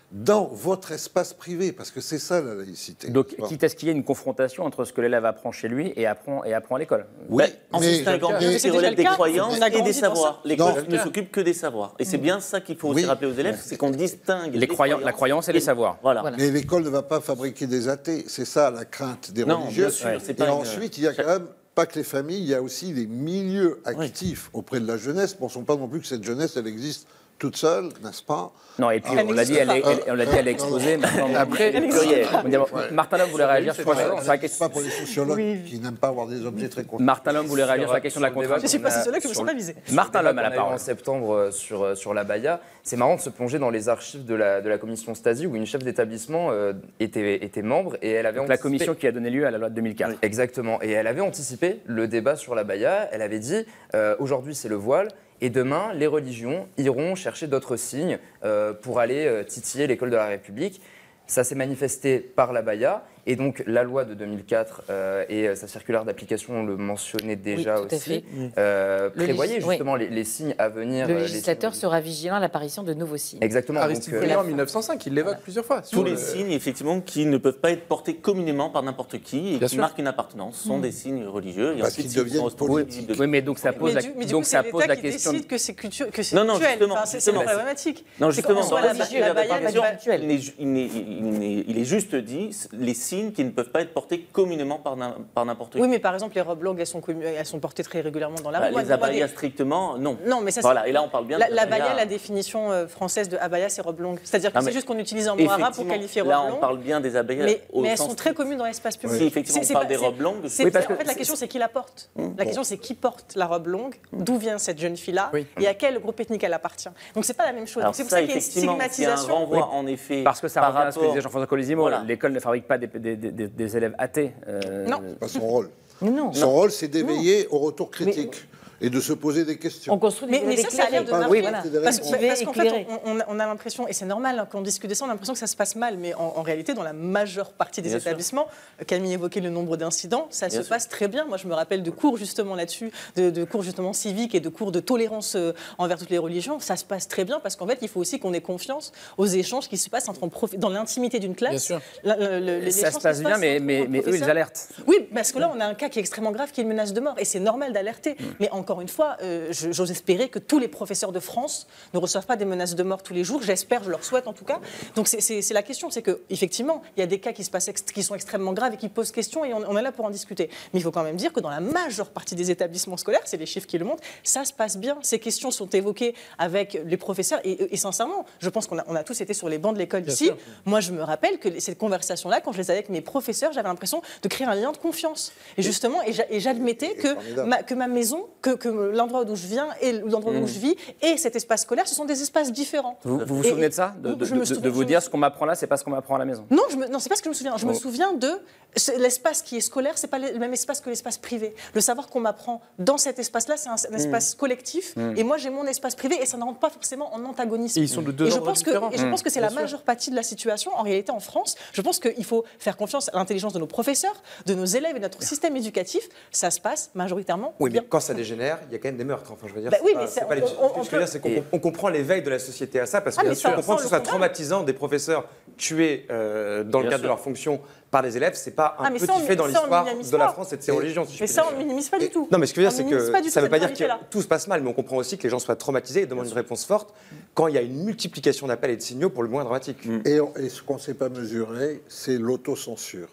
dans votre espace privé, parce que c'est ça la laïcité. Donc, quitte à ce qu'il y ait une confrontation entre ce que l'élève apprend chez lui et apprend, et apprend à l'école. Oui, en mais, distinguant mais, bien mais ce qui relève des croyances et des savoirs. L'école Non. ne s'occupe que des savoirs. Et c'est bien ça qu'il faut aussi Oui. rappeler aux élèves, c'est qu'on distingue les croyances, la croyance et les savoirs. Voilà. Mais l'école ne va pas fabriquer des athées. C'est ça la crainte des Non, religieux. bien sûr, c'est Et pas une- ensuite, il y a quand même pas que les familles, il y a aussi les milieux actifs auprès de la jeunesse. Pensons pas non plus que cette jeunesse, elle existe toute seule, n'est-ce pas? Non, et puis Ah, on l'a dit, elle est, elle, on l'a dit, elle est exposée. Maintenant, Après, elle est plurielle. Martin Lhomme voulait réagir sur, sur la question. Pas pour les sociologues qui n'aiment pas avoir des objets très concrets. Martin Lhomme voulait réagir sur la question de la contrainte. Je ne suis pas sociologue, je me sens pas visée. Martin Lhomme à la qu'on a eu parole. en septembre euh, sur, euh, sur l'abaya. C'est marrant de se plonger dans les archives de la, de la commission Stasi où une chef d'établissement euh, était, était membre et elle avait Donc, la anticipé- commission qui a donné lieu à la loi de deux mille quatre. Exactement. Et elle avait anticipé le débat sur l'abaya. Elle avait dit euh, aujourd'hui c'est le voile. Et demain, les religions iront chercher d'autres signes euh, pour aller euh, titiller l'école de la République. Ça s'est manifesté par l'abaya. Et donc, la loi de deux mille quatre euh, et sa circulaire d'application, on le mentionnait déjà Oui, tout à aussi, fait. euh, Le prévoyait légis- justement les, les signes à venir. Le euh, les législateur signes- sera vigilant à l'apparition de nouveaux signes. Exactement. Aristide donc, euh, Briand en mille neuf cent cinq, il l'évoque plusieurs fois. Tous sur les le- signes, effectivement, qui ne peuvent pas être portés communément par n'importe qui et Bien qui sûr. marquent une appartenance, sont Mm. des signes religieux. Et Parce ensuite, qu'ils s'ils deviennent sont politiques. de- Oui, mais donc ça pose Mais la, du, mais du donc coup, ça c'est pose l'État la qui question. décide que c'est cultu- que c'est Non, non, cultuel. justement, Enfin, c'est c'est justement. problématique. Non, C'est justement, qu'on soit la, dans la, la la baïa, question, la- il est, il, est, il, est, il est juste dit les signes qui ne peuvent pas être portés communément par n'im- par n'importe qui. Oui, mais par exemple, les robes longues, elles sont, commu- elles sont portées très régulièrement dans la Bah, rue. Moi, les moi, abayas des- strictement, non. Non, mais ça, voilà, c'est- et là on parle bien La, de la baya, abaya. la définition euh, française de abaya, c'est robe longue. C'est-à-dire que Ah, c'est mais juste qu'on utilise un mot arabe pour effectivement, qualifier robe là, longue. on parle bien des abayas Mais, au mais elles sens sont très strict. communes dans l'espace public. Si, effectivement, C'est- on c'est parle pas- des c'est- robes longues. c'est- Oui, parce en que fait, la c'est- question, c'est qui la porte. La question, c'est qui porte la robe longue, d'où vient cette jeune fille-là, et à quel groupe ethnique elle appartient. Donc, c'est pas la même chose. Alors Donc, c'est pour ça, ça qu'il y a une effectivement, s'il y a un stigmatisation. renvoi, en effet, Parce que ça par revient à ce que rapport- disait Jean-François Colosimo, Voilà. l'école ne fabrique pas des, des- des- des élèves athées. euh, Non. C'est pas son rôle. Non. Son rôle, c'est d'éveiller au retour critique et de se poser des questions. On construit Mais, des mais ça, ça a l'air de Pas marquer. oui, Parce, c'est des parce- réponses. parce qu'en fait, Éclairer. on, on a- on a l'impression, et c'est normal, hein, quand on discute de ça, on a l'impression que ça se passe mal. Mais en, en réalité, dans la majeure partie des Bien sûr. établissements, Camille évoquait le nombre d'incidents, ça Bien se sûr. passe très bien. Moi, je me rappelle de cours justement là-dessus, de, de cours justement civiques et de cours de tolérance euh, envers toutes les religions. Ça se passe très bien parce qu'en fait, il faut aussi qu'on ait confiance aux échanges qui se passent entre prof- dans l'intimité d'une classe. Bien sûr. La- le- le- les Ça échanges se qui passe bien, mais, entre mais, un mais eux, ils professeur- alertent. Oui, parce que là, on a un cas qui est extrêmement grave, qui est une menace de mort, et c'est normal d'alerter. Mm. Mais encore une fois, euh, je- j'ose espérer que tous les professeurs de France ne reçoivent pas des menaces de mort tous les jours. J'espère, je leur souhaite en tout cas. Donc c'est- c'est c'est la question, c'est que effectivement, il y a des cas qui se passent, ex- qui sont extrêmement graves et qui posent question, et on, on est là pour en discuter. Mais il faut quand même dire que dans la majeure partie des établissements scolaires, c'est les chiffres qui le montrent, ça se passe bien. Ces questions sont évoquées avec les professeurs, et, et sincèrement, je pense qu'on a, on a tous été sur les bancs de l'école Bien ici. sûr. Moi, je me rappelle que les- cette conversation-là, quand je les avais avec mes professeurs, j'avais l'impression de créer un lien de confiance. Et justement, et j'a- et j'admettais que formidable. ma, que ma maison, que, que l'endroit d'où je viens et l'endroit Mmh. où je vis et cet espace scolaire, ce sont des espaces différents. Vous vous, vous Et- souvenez de ça de, Oui, de- je me de- souviens- de vous je- dire ce qu'on m'apprend là, c'est pas ce qu'on m'apprend à la maison. Non, je me, non, c'est pas ce que je me souviens. Je me Oh. souviens de c'est l'espace qui est scolaire, c'est pas le même espace que l'espace privé. Le savoir qu'on m'apprend dans cet espace-là, c'est un, un espace collectif, Mm. et moi j'ai mon espace privé, et ça ne rentre pas forcément en antagonisme. Et ils sont de deux et je ordres pense que, différents. et je pense que c'est Bien la sûr. majeure partie de la situation en réalité en France. Je pense qu'il faut faire confiance à l'intelligence de nos professeurs, de nos élèves et de notre système éducatif. Ça se passe majoritairement Oui, mais bien. quand ça dégénère, il y a quand même des meurtres. Enfin, je veux dire, Bah c'est oui, pas- mais c'est c'est- pas les- on- on- Ce que je on veux peut- dire, c'est qu'on Et- on comprend l'éveil de la société à ça, parce Ah, que mais ça, on comprend ça, que ce on soit le condamne. traumatisant des professeurs tués euh, dans le Bien cadre de sûr. leur fonction par des élèves, c'est pas un Ah, mais petit ça, on- fait dans ça, on l'histoire minimise de la pas. France et de ses Et- religions. si je Mais puis ça, dire. on minimise pas du tout. Non, mais ce que je veux On dire, c'est minimise pas du que tout ça ne veut cette pas dire que gravité-là. tout se passe mal, mais on comprend aussi que les gens soient traumatisés et demandent une réponse forte quand il y a une multiplication d'appels et de signaux pour le moins dramatique. Et, on- et ce qu'on ne sait pas mesurer, c'est l'autocensure,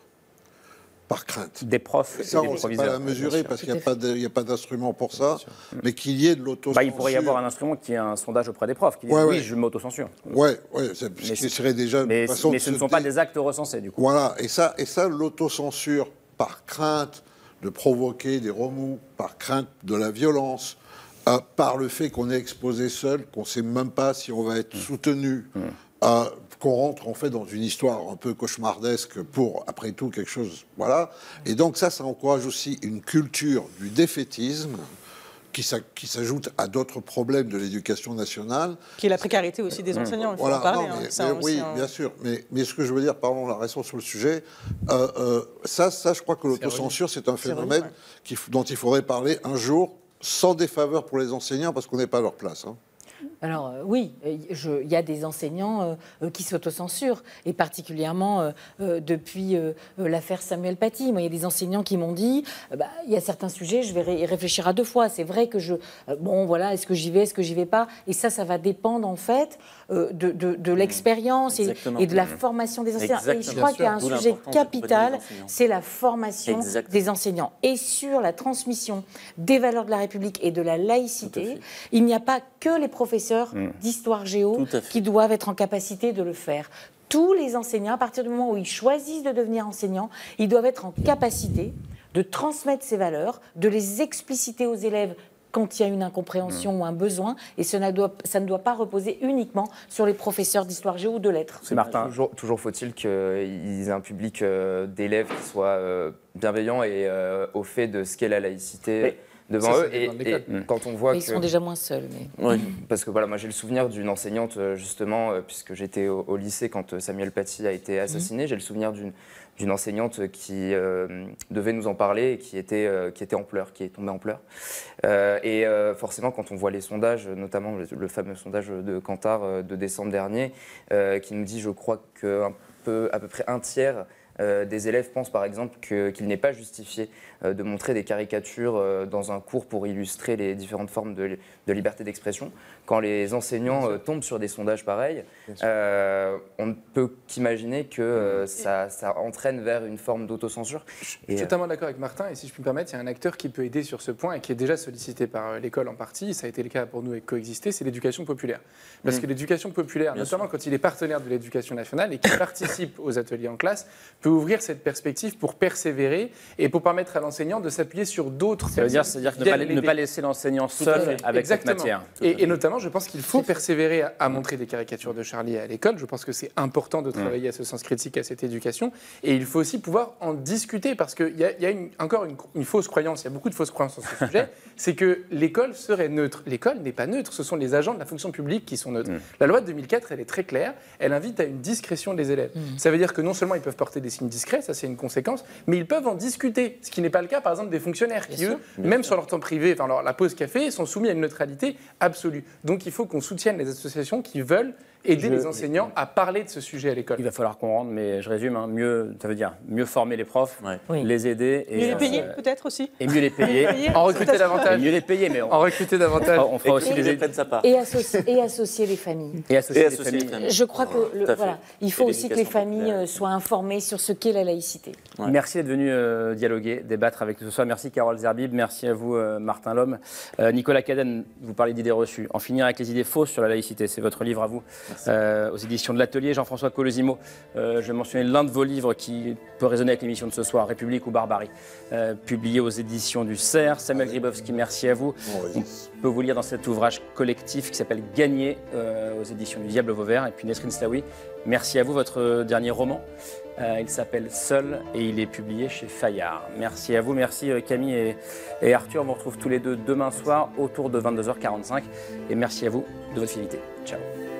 par crainte. Des profs Et et ça, des on ne sait pas proviseurs. la mesurer Bien sûr. parce qu'il n'y a pas de- il y a pas d'instrument pour ça, mais qu'il y ait de l'autocensure. Bah, il pourrait y avoir un instrument qui est un sondage auprès des profs qui dit Ouais, oui, ouais. je m'autocensure. Ouais, ouais, c'est- ce Mais qui c'est- serait déjà une Mais, façon mais de ce ne se sont pas dé- des actes recensés du coup. Voilà, et ça, et ça l'autocensure par crainte de provoquer des remous, par crainte de la violence, euh, par le fait qu'on est exposé seul, qu'on ne sait même pas si on va être soutenu, euh, qu'on rentre en fait dans une histoire un peu cauchemardesque pour, après tout, quelque chose. Voilà. Et donc ça, ça encourage aussi une culture du défaitisme qui s'a- qui s'ajoute à d'autres problèmes de l'éducation nationale. Qui est la précarité aussi des enseignants, il faut Voilà, en parler. non, hein. mais- Ça, mais aussi, oui, hein. bien sûr. Mais, mais ce que je veux dire, pardon, la restons sur le sujet, euh, euh, ça, ça, je crois que l'autocensure, c'est un C'est phénomène relié, ouais. qu'il f- dont il faudrait parler un jour, sans défaveur pour les enseignants, parce qu'on n'est pas à leur place. hein. Alors euh, oui, il y a des enseignants euh, qui s'autocensurent, et particulièrement euh, euh, depuis euh, l'affaire Samuel Paty. Moi, il y a des enseignants qui m'ont dit, il euh, bah, y a certains sujets, je vais ré réfléchir à deux fois. C'est vrai que je, euh, bon voilà, est-ce que j'y vais, est-ce que j'y vais pas? Et ça, ça va dépendre en fait euh, de, de, de l'expérience et, et de la formation des enseignants. Exactement. Et je crois qu'il y a un sujet capital, c'est la formation Exactement. des enseignants. Et sur la transmission des valeurs de la République et de la laïcité, il n'y a pas que les professeurs Mmh. d'histoire géo qui doivent être en capacité de le faire. Tous les enseignants, à partir du moment où ils choisissent de devenir enseignants, ils doivent être en capacité de transmettre ces valeurs, de les expliciter aux élèves quand il y a une incompréhension mmh. ou un besoin, et ça ne, doit, ça ne doit pas reposer uniquement sur les professeurs d'histoire géo ou de lettres. C'est Martin. Toujours, toujours faut-il qu'ils aient un public euh, d'élèves qui soit euh, bienveillant et euh, au fait de ce qu'est la laïcité. Mais devant eux, et, et quand on voit mais que... Ils sont déjà moins seuls. Mais... Oui, parce que voilà, moi j'ai le souvenir d'une enseignante, justement, puisque j'étais au, au lycée quand Samuel Paty a été assassiné, mmh. j'ai le souvenir d'une d'une enseignante qui euh, devait nous en parler et qui était, euh, qui était en pleurs, qui est tombée en pleurs. Euh, et euh, forcément, quand on voit les sondages, notamment le, le fameux sondage de Kantar euh, de décembre dernier, euh, qui nous dit, je crois, qu'à peu, à peu près un tiers Euh, des élèves pensent par exemple que, qu'il n'est pas justifié euh, de montrer des caricatures euh, dans un cours pour illustrer les différentes formes de, de liberté d'expression. Quand les enseignants euh, tombent sur des sondages pareils, euh, on ne peut qu'imaginer que euh, ça, ça entraîne vers une forme d'autocensure. Je suis totalement d'accord avec Martin, et si je puis me permettre, il y a un acteur qui peut aider sur ce point et qui est déjà sollicité par l'école en partie, ça a été le cas pour nous avec Coexister, c'est l'éducation populaire. Parce mmh. que l'éducation populaire, Bien notamment sûr. quand il est partenaire de l'éducation nationale et qui participe aux ateliers en classe, peut ouvrir cette perspective pour persévérer et pour permettre à l'enseignant de s'appuyer sur d'autres. Ça veut dire, c'est-à-dire ne, pas, ne pas laisser l'enseignant seul avec Exactement. cette matière. Et, et notamment, je pense qu'il faut persévérer à, à montrer des caricatures de Charlie à l'école. Je pense que c'est important de travailler mmh. à ce sens critique, à cette éducation. Et il faut aussi pouvoir en discuter parce qu'il y a, y a une, encore une, une fausse croyance, il y a beaucoup de fausses croyances sur ce sujet, c'est que l'école serait neutre. L'école n'est pas neutre, ce sont les agents de la fonction publique qui sont neutres. Mmh. La loi de deux mille quatre, elle est très claire, elle invite à une discrétion des élèves. Mmh. Ça veut dire que non seulement ils peuvent porter des signes discrets, ça c'est une conséquence, mais ils peuvent en discuter, ce qui n'est pas le cas par exemple des fonctionnaires qui, eux, même sur leur temps privé, enfin leur, la pause café, sont soumis à une neutralité absolue. Donc il faut qu'on soutienne les associations qui veulent aider je... les enseignants à parler de ce sujet à l'école. Il va falloir qu'on rende, mais je résume, hein, mieux, ça veut dire mieux former les profs, ouais. oui. les aider. Et mieux les payer euh, peut-être aussi. Et mieux les payer. en recruter davantage. Et mieux les payer, mais on... en recruter davantage. On fera aussi les aider. Et, associ... et associer les familles. Et associer, et les, associer familles. les familles. Je crois que le, voilà, il faut aussi que les familles soient informées sur ce qu'est la laïcité. Ouais. Merci d'être venu euh, dialoguer, débattre avec nous ce soir. Merci Carole Zerbib, merci à vous euh, Martin Lhomme. Euh, Nicolas Cadenne, vous parlez d'idées reçues. En finir avec les idées fausses sur la laïcité, c'est votre livre à vous, euh, aux éditions de l'Atelier. Jean-François Colosimo, euh, je vais mentionner l'un de vos livres qui peut résonner avec l'émission de ce soir, République ou Barbarie, euh, publié aux éditions du C E R. Samuel Grybowski, merci à vous. On peut vous lire dans cet ouvrage collectif qui s'appelle Gagner, euh, aux éditions du Diable Vauvert. Et puis Nesrine Slaoui, merci à vous, votre dernier roman. Euh, il s'appelle Seul et il est publié chez Fayard. Merci à vous, merci Camille et, et Arthur. On vous retrouve tous les deux demain soir autour de vingt-deux heures quarante-cinq. Et merci à vous de votre fidélité. Ciao.